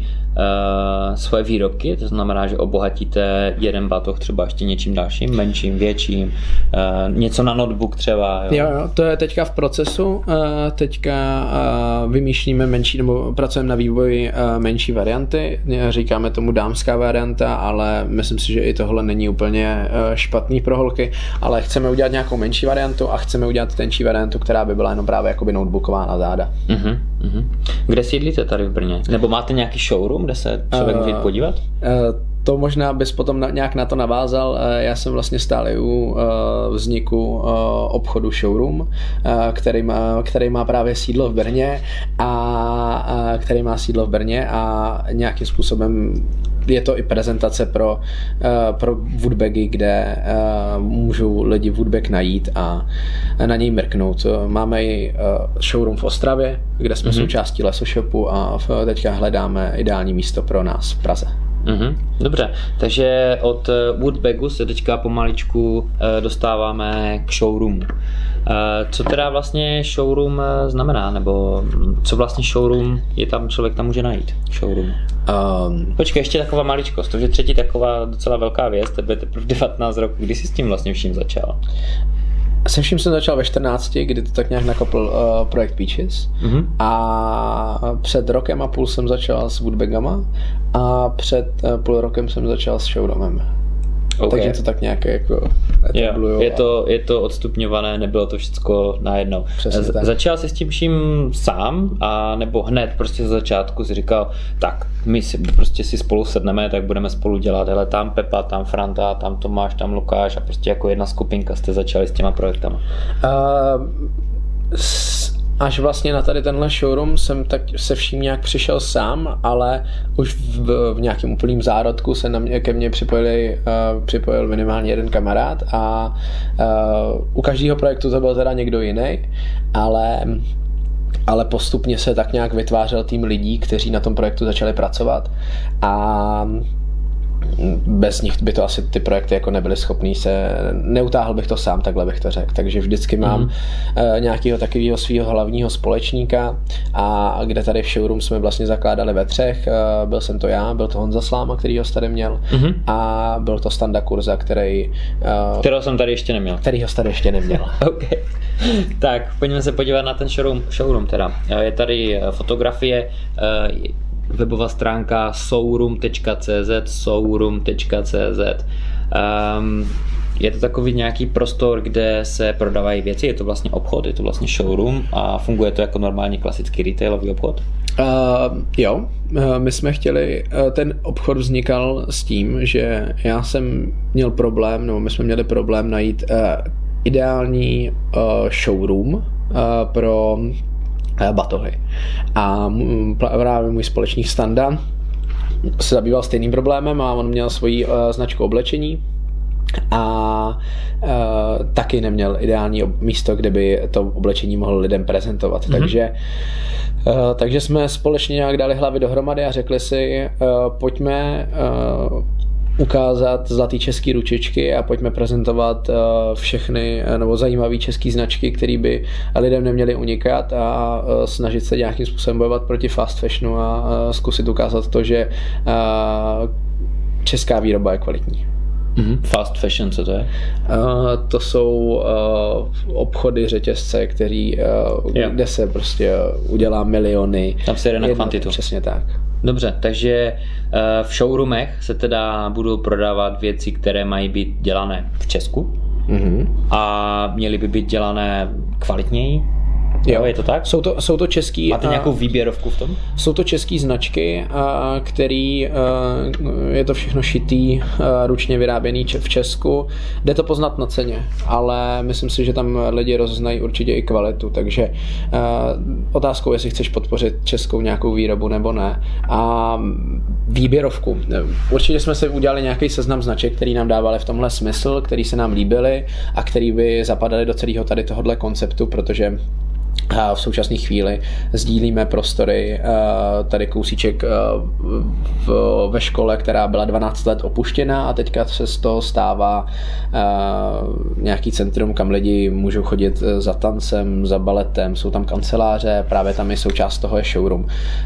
[SPEAKER 2] svoje výrobky, to znamená, že obohatíte jeden batoh třeba ještě něčím dalším, menším, větším, něco na notebook třeba.
[SPEAKER 1] Jo, to je teďka v procesu, teďka vymýšlíme menší, nebo pracujeme na vývoji menší varianty, říkáme tomu dámská varianta, ale myslím si, že i tohle není úplně špatný pro holky, ale chceme udělat nějakou menší variantu a chceme udělat tenčí variantu, která by byla jenom právě jakoby notebooková na záda.
[SPEAKER 2] Kde sídlíte tady v Brně? Nebo máte nějaký showroom, kde se člověk může podívat?
[SPEAKER 1] To možná bys potom nějak na to navázal. Já jsem vlastně stále u vzniku obchodu showroom, který má právě sídlo v Brně a nějakým způsobem je to i prezentace pro woodbagy, kde můžou lidi woodbag najít a na něj mrknout. Máme i showroom v Ostravě, kde jsme součástí Lesoshopu a teďka hledáme ideální místo pro nás v Praze.
[SPEAKER 2] Dobře, takže od Woodbagu se teďka pomaličku dostáváme k showroomu. Co teda vlastně showroom znamená, nebo co vlastně showroom je tam, člověk tam může najít? Showroom. Počkej, ještě taková maličkost, to je třetí taková docela velká věc, tebe teprve 19 roků, kdy jsi s tím vlastně vším začal?
[SPEAKER 1] Se vším jsem začal ve 14, kdy to tak nějak nakopl projekt Peaches a před rokem a půl jsem začal s Woodbagama a před půl rokem jsem začal s showroomem. Okay. Takže to tak nějak jako etabluju.
[SPEAKER 2] Je to odstupňované, nebylo to všecko najednou. Začal jsi s tím vším sám a nebo hned prostě z začátku si říkal, tak my si spolu sedneme, tak budeme spolu dělat, hele tam Pepa, tam Franta, tam Tomáš, tam Lukáš a prostě jako jedna skupinka jste začali s těma projektama.
[SPEAKER 1] Až vlastně na tady tenhle showroom jsem tak se vším nějak přišel sám, ale už v nějakém úplným zárodku se ke mně připojil minimálně jeden kamarád a u každého projektu to byl teda někdo jiný, ale postupně se tak nějak vytvářel tým lidí, kteří na tom projektu začali pracovat a bez nich by to asi ty projekty jako nebyly schopný neutáhl bych to sám, takhle bych to řekl. Takže vždycky mám nějakého takového svého hlavního společníka a kde tady v showroom jsme vlastně zakládali ve třech. Byl jsem to já, byl to Honza Sláma, kterýho jsi tady měl a byl to Standa Kurza,
[SPEAKER 2] kterého jsem tady ještě neměl.
[SPEAKER 1] Kterýho jsi tady ještě neměl.
[SPEAKER 2] Okay. Tak, pojďme se podívat na ten showroom teda. Je tady fotografie, webová stránka showroom.cz. Je to takový nějaký prostor, kde se prodávají věci, je to vlastně obchod, je to vlastně showroom a funguje to jako normální klasický retailový obchod?
[SPEAKER 1] Jo, my jsme chtěli, ten obchod vznikal s tím, že já jsem měl problém, nebo my jsme měli problém najít ideální showroom pro batohy. A právě můj společník Standa se zabýval stejným problémem a on měl svoji značku oblečení a taky neměl ideální místo, kde by to oblečení mohl lidem prezentovat. Takže jsme společně nějak dali hlavy dohromady a řekli si, pojďme ukázat zlatý český ručičky a pojďme prezentovat všechny nebo zajímavé české značky, které by lidem neměly unikat a snažit se nějakým způsobem bojovat proti fast fashionu a zkusit ukázat to, že česká výroba je kvalitní.
[SPEAKER 2] Fast fashion, co to je?
[SPEAKER 1] To jsou obchody, řetězce, kde se prostě udělá miliony.
[SPEAKER 2] Tam se jde na kvantitu.
[SPEAKER 1] Přesně tak.
[SPEAKER 2] Dobře, takže v showroomech se teda budou prodávat věci, které mají být dělané v Česku a měly by být dělané kvalitněji. Jo, je to tak?
[SPEAKER 1] Jsou to český...
[SPEAKER 2] Máte nějakou výběrovku v tom?
[SPEAKER 1] Jsou to český značky, který je to všechno šitý, ručně vyráběný v Česku. Jde to poznat na ceně, ale myslím si, že tam lidi rozeznají určitě i kvalitu, takže otázkou, jestli chceš podpořit českou nějakou výrobu nebo ne. A výběrovku. Určitě jsme si udělali nějaký seznam značek, který nám dávali v tomhle smysl, který se nám líbily a který by zapadaly do celého tady tohohle konceptu, protože v současné chvíli sdílíme prostory, tady kousíček ve škole, která byla 12 let opuštěná a teďka se z toho stává nějaký centrum, kam lidi můžou chodit za tancem, za baletem, jsou tam kanceláře, právě tam je součást toho je showroom.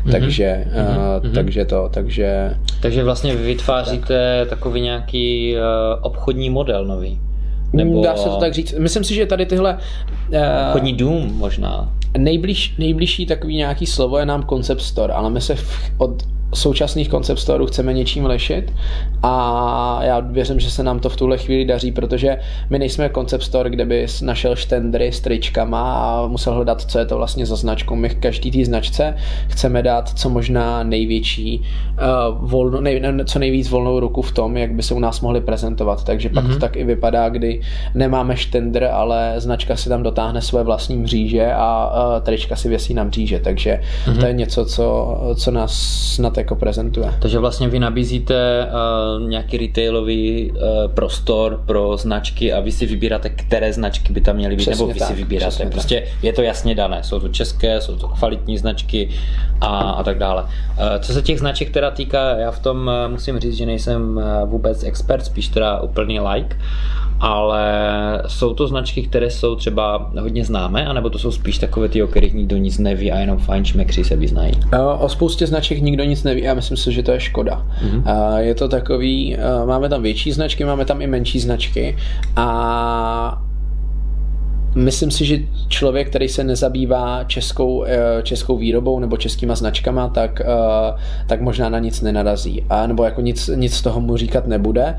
[SPEAKER 1] Takže
[SPEAKER 2] vlastně vy vytváříte takový nějaký obchodní model nový. Nebo...
[SPEAKER 1] Dá se to tak říct. Myslím si, že tady tyhle...
[SPEAKER 2] Obchodní dům možná.
[SPEAKER 1] Nejbližší takový nějaký slovo je nám concept store, ale my se od současných concept storů chceme něčím lišit a já věřím, že se nám to v tuhle chvíli daří, protože my nejsme concept store, kde bys našel štendry s tričkama a musel hledat, co je to vlastně za značku. My každý té značce chceme dát co možná největší co nejvíc volnou ruku v tom, jak by se u nás mohli prezentovat. Takže pak to tak i vypadá, kdy nemáme štendr, ale značka si tam dotáhne své vlastní mříže a trička si věsí na mříže. Takže to je něco, co nás snad jako prezentuje.
[SPEAKER 2] Takže vlastně vy nabízíte nějaký retailový prostor pro značky a vy si vybíráte, které značky by tam měly být,
[SPEAKER 1] Přesně
[SPEAKER 2] nebo vy
[SPEAKER 1] tak,
[SPEAKER 2] si vybíráte.
[SPEAKER 1] přesně
[SPEAKER 2] prostě
[SPEAKER 1] tak.
[SPEAKER 2] je to jasně dané, jsou to české, jsou to kvalitní značky a tak dále. Co se těch značek teda týká, já v tom musím říct, že nejsem vůbec expert, spíš teda úplný like, ale jsou to značky, které jsou třeba hodně známé, anebo to jsou spíš takové ty, o kterých nikdo nic neví a jenom fajnšmekři se vyznají?
[SPEAKER 1] O spoustě značek nikdo nic neví a myslím si, že to je škoda. Je to takový, máme tam větší značky, máme tam i menší značky a myslím si, že člověk, který se nezabývá českou výrobou nebo českýma značkama, tak možná na nic nenarazí. A nebo jako nic z toho mu říkat nebude,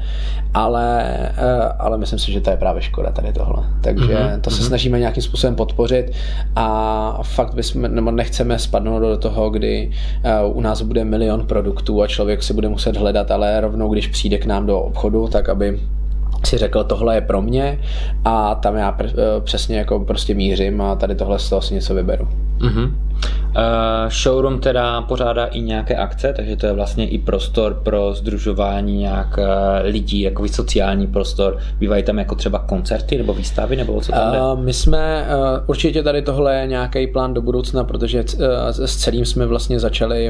[SPEAKER 1] ale myslím si, že to je právě škoda tady tohle. Takže to se snažíme nějakým způsobem podpořit a fakt nebo nechceme spadnout do toho, kdy u nás bude 1 000 000 produktů a člověk si bude muset hledat, ale rovnou, když přijde k nám do obchodu, tak aby si řekl, tohle je pro mě a tam já přesně jako prostě mířím a tady tohle z toho si něco vyberu.
[SPEAKER 2] Showroom teda pořádá i nějaké akce, takže to je vlastně i prostor pro sdružování nějak lidí, jako sociální prostor. Bývají tam jako třeba koncerty nebo výstavy, nebo co tam jde?
[SPEAKER 1] My jsme, určitě tady tohle je nějaký plán do budoucna, protože s celým jsme vlastně začali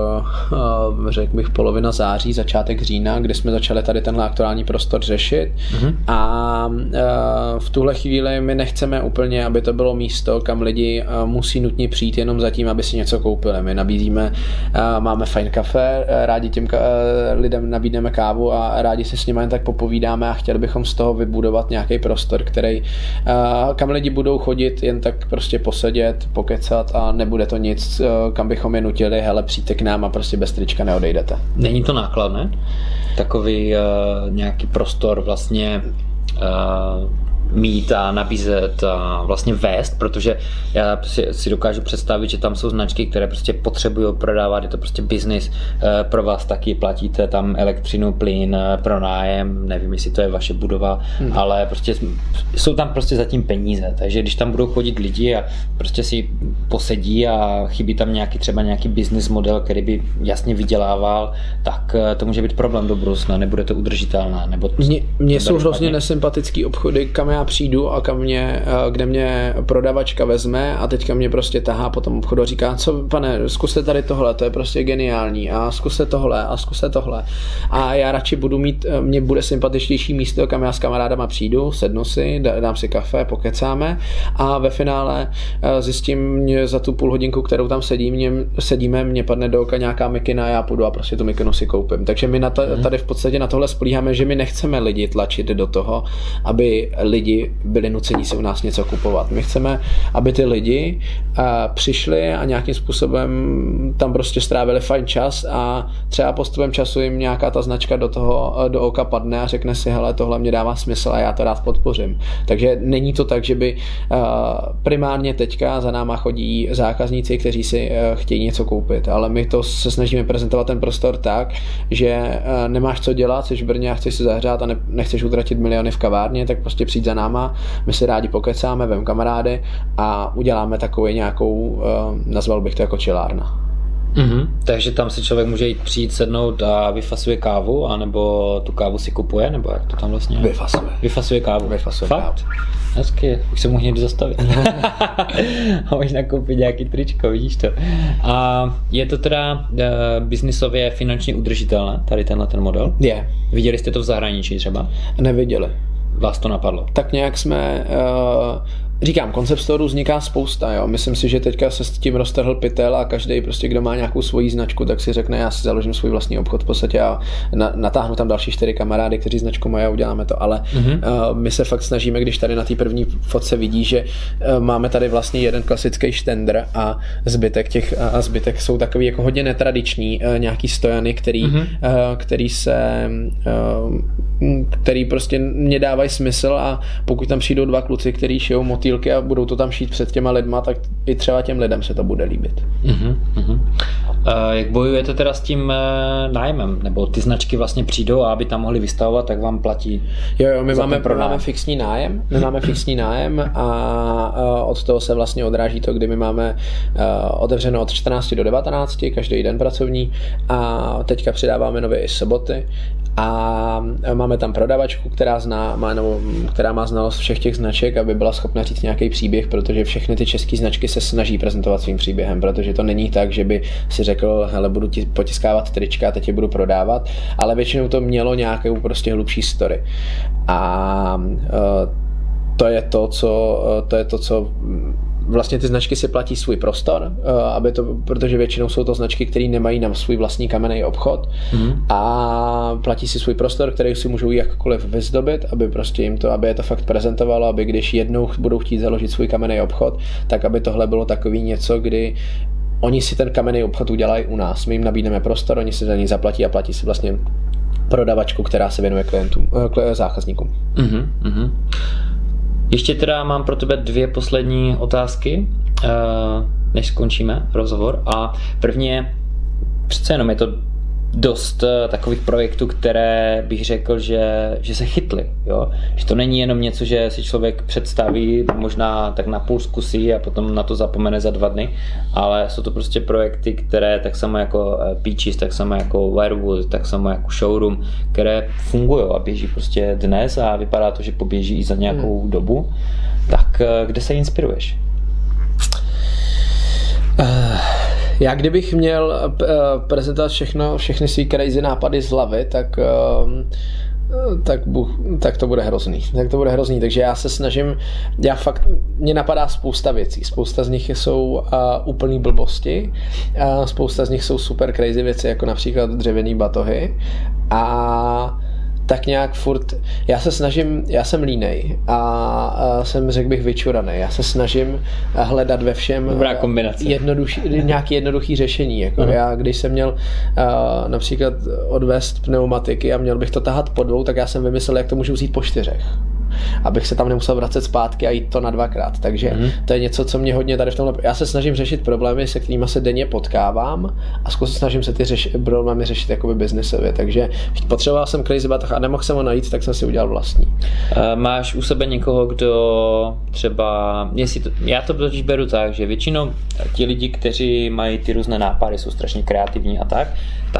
[SPEAKER 1] řekl bych polovina září, začátek října, kdy jsme začali tady tenhle aktuální prostor řešit a v tuhle chvíli my nechceme úplně, aby to bylo místo, kam lidi musí nutně přijít jenom za tím, aby si něco koupili. My nabízíme, máme fajn kafe, rádi těm lidem nabídneme kávu a rádi si s nimi jen tak popovídáme a chtěli bychom z toho vybudovat nějaký prostor, kam lidi budou chodit jen tak prostě posedět, pokecat a nebude to nic, kam bychom je nutili, hele, přijďte k nám a prostě bez trička neodejdete.
[SPEAKER 2] Není to nákladné? Takový nějaký prostor vlastně mít a nabízet a vlastně vést, protože já si dokážu představit, že tam jsou značky, které prostě potřebují prodávat, je to prostě biznis, pro vás taky platíte tam elektřinu, plyn, pronájem, nevím, jestli to je vaše budova, ale prostě jsou tam prostě zatím peníze, takže když tam budou chodit lidi a prostě si posedí a chybí tam třeba nějaký business model, který by jasně vydělával, tak to může být problém do budoucna, nebude to udržitelné.
[SPEAKER 1] Mně jsou hrozně nesympatický obchody, kam já přijdu a kde mě prodavačka vezme a teďka mě prostě tahá po tom obchodu a říká, co pane, zkuste tady tohle, to je prostě geniální a zkuste tohle a já radši mně bude sympatičtější místo, kam já s kamarádama přijdu, sednu si, dám si kafe, pokecáme a ve finále zjistím, za tu půl hodinku, kterou tam sedíme, mě padne do oka nějaká mikina a já půjdu a prostě tu mikinu si koupím. Takže my tady v podstatě na tohle spolíháme, že my nechceme lidi tlačit do toho, aby lidi byli nuceni si u nás něco kupovat. My chceme, aby ty lidi přišli a nějakým způsobem tam prostě strávili fajn čas a třeba postupem času jim nějaká ta značka do oka padne a řekne si, hele, tohle mě dává smysl a já to rád podpořím. Takže není to tak, že by primárně teďka za náma chodí zákazníci, kteří si chtějí něco koupit, ale my to se snažíme prezentovat ten prostor tak, že nemáš co dělat, jsi v Brně a chceš si zahřát a nechceš utratit miliony v kavárně, tak prostě přijď za náma, my si rádi pokecáme, vem kamarády a uděláme takovou nějakou, nazval bych to jako chillárna.
[SPEAKER 2] Takže tam si člověk může jít přijít, sednout a vyfasuje kávu, anebo tu kávu si kupuje, nebo jak to tam vlastně? Vyfasuje kávu. Fakt? Hezky, už se mohl někdy zastavit. A možná koupit nějaký tričko, vidíš to. A je to teda biznisově finančně udržitelné, tady ten model?
[SPEAKER 1] Je.
[SPEAKER 2] Viděli jste to v zahraničí třeba?
[SPEAKER 1] Neviděli.
[SPEAKER 2] Vás to napadlo?
[SPEAKER 1] Tak nějak jsme... Říkám, koncept storů vzniká spousta, jo. Myslím si, že teďka se s tím roztrhl pytel a každý prostě, kdo má nějakou svoji značku, tak si řekne, já si založím svůj vlastní obchod v podstatě a natáhnu tam další 4 kamarády, kteří značku mají a uděláme to, ale my se fakt snažíme, když tady na té první fotce vidí, že máme tady vlastně jeden klasický štendr a zbytek jsou takový jako hodně netradiční, nějaký stojany, který prostě mě dávají smysl a pokud tam přijdou 2 kluci, který šijou motýlky dílky a budou to tam šít před těma lidma, tak i třeba těm lidem se to bude líbit.
[SPEAKER 2] Jak bojujete teda s tím nájmem? Nebo ty značky vlastně přijdou a aby tam mohli vystavovat, tak vám platí?
[SPEAKER 1] Jo, my máme fixní nájem. My máme fixní nájem a od toho se vlastně odráží to, kdy my máme otevřeno od 14 do 19, každý den pracovní a teďka přidáváme nově i soboty a máme tam prodavačku, která má znalost všech těch značek, aby byla schopna říct nějaký příběh, protože všechny ty české značky se snaží prezentovat svým příběhem, protože to není tak, že by si řekl, hele, budu ti potiskávat trička, teď je budu prodávat, ale většinou to mělo nějakou prostě hlubší story. A to je to, co vlastně ty značky si platí svůj prostor, protože většinou jsou to značky, které nemají na svůj vlastní kamenný obchod a platí si svůj prostor, který si můžou jakkoliv vyzdobit, aby je to fakt prezentovalo, aby když jednou budou chtít založit svůj kamenný obchod, tak aby tohle bylo takový něco, kdy oni si ten kamenný obchod udělají u nás. My jim nabídneme prostor, oni si za něj zaplatí a platí si vlastně prodavačku, která se věnuje zákazníkům.
[SPEAKER 2] Ještě teda mám pro tebe 2 poslední otázky, než skončíme rozhovor. A první je, přece jenom je to dost takových projektů, které bych řekl, že se chytly. Jo? Že to není jenom něco, že si člověk představí, možná tak na půl zkusí a potom na to zapomene za 2 dny, ale jsou to prostě projekty, které tak samo jako Peaches, tak samo jako Wirewood, tak samo jako Showroom, které fungují a běží prostě dnes a vypadá to, že poběží i za nějakou dobu. Tak kde se inspiruješ?
[SPEAKER 1] Já kdybych měl prezentovat všechny svý crazy nápady z hlavy, tak to bude hrozný. Takže já se snažím, mě napadá spousta věcí. Spousta z nich jsou úplný blbosti, spousta z nich jsou super crazy věci, jako například dřevěný batohy a tak nějak furt, já jsem línej a jsem, řekl bych, vyčuranej. Já se snažím hledat ve všem nějaký jednoduchý řešení. Jako já, když jsem měl například odvést pneumatiky a měl bych to tahat po 2, tak já jsem vymyslel, jak to můžu vzít po 4. Abych se tam nemusel vracet zpátky a jít to na 2krát. Takže to je něco, co mě hodně tady v tomhle... Já se snažím řešit problémy, se kterými se denně potkávám a snažím se ty problémy řešit jakoby biznesově. Takže potřeboval jsem crazy batoh a nemohl jsem ho najít, tak jsem si udělal vlastní.
[SPEAKER 2] Máš u sebe někoho, kdo třeba... Já to totiž beru tak, že většinou ti lidi, kteří mají ty různé nápady, jsou strašně kreativní a tak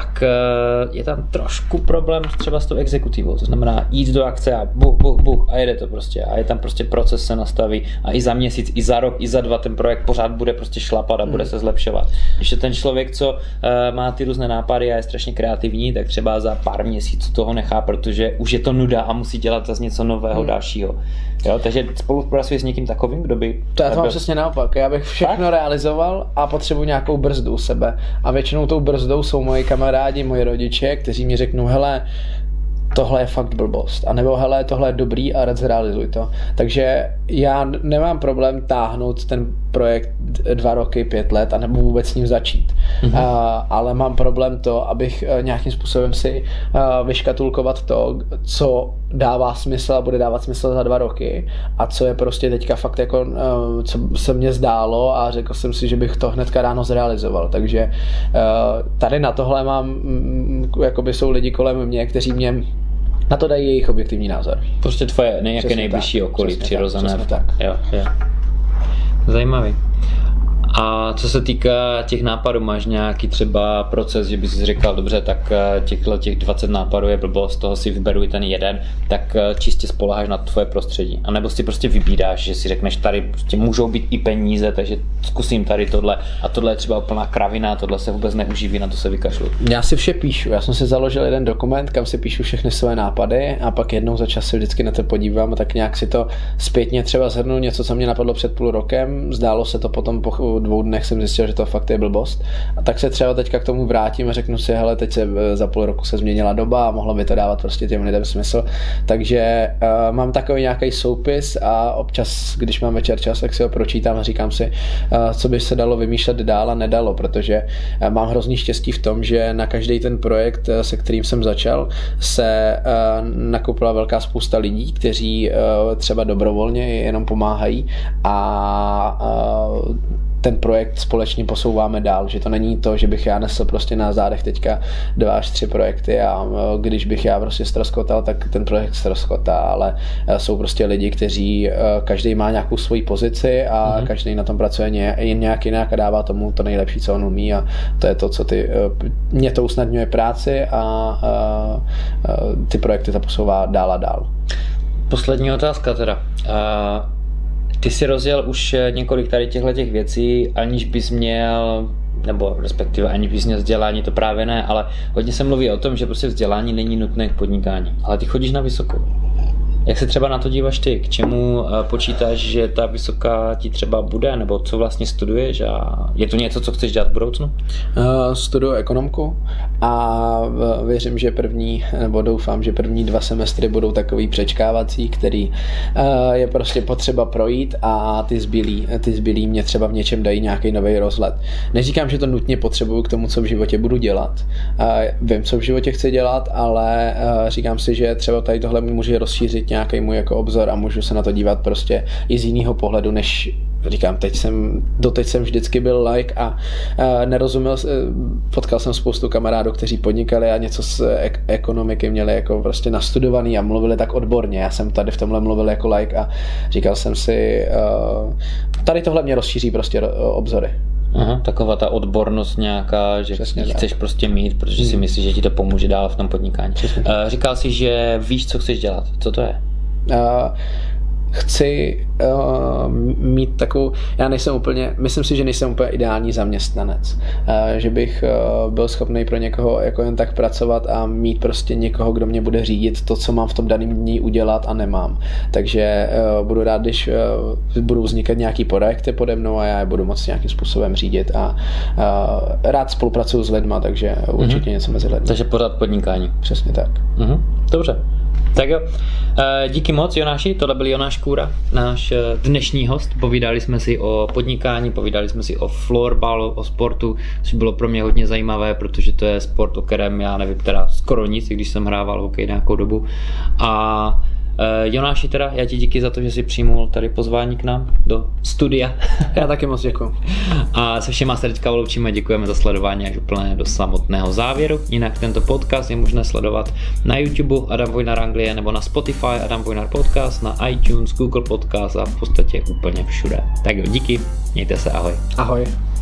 [SPEAKER 2] je tam trošku problém třeba s tou exekutivou. To znamená jít do akce a buch a jede to prostě. A je tam prostě proces se nastaví a i za měsíc, i za rok, i za 2 ten projekt pořád bude prostě šlapat a bude se zlepšovat. Když je ten člověk, co má ty různé nápady a je strašně kreativní, tak třeba za pár měsíců toho nechá, protože už je to nuda a musí dělat zase něco nového, dalšího. Jo, takže spolupracuješ s někým takovým, kdo by...
[SPEAKER 1] Já to mám přesně naopak. Já bych všechno realizoval a potřebuji nějakou brzdu u sebe. A většinou tou brzdou jsou moji kamarádi, moji rodiče, kteří mi řeknou, hele, tohle je fakt blbost. A nebo hele, tohle je dobrý a rád zrealizuj to. Takže já nemám problém táhnout ten projekt 2 roky, 5 let a nebo vůbec s ním začít. Ale mám problém to, abych nějakým způsobem si vyškatulkovat to, co dává smysl a bude dávat smysl za 2 roky a co je prostě teďka fakt jako, co se mně zdálo a řekl jsem si, že bych to hnedka ráno zrealizoval. Takže tady na tohle mám, jakoby jsou lidi kolem mě, kteří mě na to dají jejich objektivní názor.
[SPEAKER 2] Prostě tvoje nějaké nejbližší okolí přirozené. Jo. Zajímavý. A co se týká těch nápadů, máš nějaký třeba proces, že bys si říkal, dobře, tak těch 20 nápadů je blbost, z toho si vyberu i ten jeden, tak čistě spoléháš na tvoje prostředí. A nebo si prostě vybíráš, že si řekneš, tady prostě můžou být i peníze, takže zkusím tady tohle a tohle je třeba úplná kravina, tohle se vůbec neuživí, na to se vykašlu.
[SPEAKER 1] Já si vše píšu, já jsem si založil jeden dokument, kam si píšu všechny své nápady a pak jednou za čas se vždycky na to podívám a tak nějak si to zpětně třeba shrnu něco, co mě napadlo před půl rokem, zdálo se to potom 2 dnech jsem zjistil, že to fakt je blbost. A tak se třeba teďka k tomu vrátím a řeknu si, hele, teď se za půl roku se změnila doba a mohlo by to dávat prostě těm lidem smysl. Takže mám takový nějaký soupis a občas, když mám večer čas, tak si ho pročítám a říkám si, co by se dalo vymýšlet dál a nedalo, protože mám hrozný štěstí v tom, že na každý ten projekt, se kterým jsem začal, se nakoupila velká spousta lidí, kteří třeba dobrovolně jenom pomáhají a ten projekt společně posouváme dál, že to není to, že bych já nesl prostě na zádech teďka 2 až 3 projekty a když bych já prostě ztroskotal, tak ten projekt ztroskotá, ale jsou prostě lidi, kteří každý má nějakou svoji pozici a každý na tom pracuje nějak jinak a dává tomu to nejlepší, co on umí a to je to, co mě to usnadňuje práci a ty projekty to posouvá dál a dál.
[SPEAKER 2] Poslední otázka teda. Ty jsi rozjel už několik tady těchto věcí, aniž bys měl, nebo respektive aniž bys měl vzdělání, to právě ne, ale hodně se mluví o tom, že prostě vzdělání není nutné k podnikání. Ale ty chodíš na vysokou. Jak se třeba na to díváš ty? K čemu počítáš, že ta vysoká ti třeba bude, nebo co vlastně studuješ a je to něco, co chceš dělat v budoucnu?
[SPEAKER 1] Studuju ekonomku a věřím, že doufám, že první 2 semestry budou takový přečkávací, který je prostě potřeba projít a ty zbylí mě třeba v něčem dají nějaký nový rozhled. Neříkám, že to nutně potřebuju k tomu, co v životě budu dělat. Vím, co v životě chci dělat, ale říkám si, že třeba tady tohle může rozšířit nějaký můj jako obzor a můžu se na to dívat prostě i z jiného pohledu, než říkám, doteď jsem vždycky byl laik a nerozuměl, potkal jsem spoustu kamarádů, kteří podnikali a něco z ekonomiky měli jako prostě nastudovaný a mluvili tak odborně. Já jsem tady v tomhle mluvil jako laik a říkal jsem si, tady tohle mě rozšíří prostě obzory.
[SPEAKER 2] Aha, taková ta odbornost nějaká, že chceš prostě mít, protože si myslíš, že ti to pomůže dál v tom podnikání. Říkal jsi, že víš, co chceš dělat. Co to je?
[SPEAKER 1] Chci mít takovou, myslím si, že nejsem úplně ideální zaměstnanec, že bych byl schopný pro někoho jako jen tak pracovat a mít prostě někoho, kdo mě bude řídit to, co mám v tom daném dní udělat a nemám. Takže budu rád, když budou vznikat nějaký projekty pode mnou a já je budu moct nějakým způsobem řídit a rád spolupracuju s lidma, takže určitě něco mezi lidmi.
[SPEAKER 2] Takže pořád podnikání.
[SPEAKER 1] Přesně tak.
[SPEAKER 2] Dobře. Tak jo, díky moc Jonáši, tohle byl Jonáš Kůra, náš dnešní host, povídali jsme si o podnikání, povídali jsme si o florbalu, o sportu, což bylo pro mě hodně zajímavé, protože to je sport, o kterém já nevím teda skoro nic, když jsem hrával hokej nějakou dobu a Jonáši teda, já ti díky za to, že jsi přijmul tady pozvání k nám do studia.
[SPEAKER 1] Já taky moc děkuji.
[SPEAKER 2] A se všema se teďka loučíme, děkujeme za sledování až úplně do samotného závěru. Jinak tento podcast je možné sledovat na YouTube Adam Vojnar Anglie nebo na Spotify Adam Vojnar Podcast, na iTunes, Google Podcast a v podstatě úplně všude. Tak jo, díky, mějte se, ahoj.
[SPEAKER 1] Ahoj.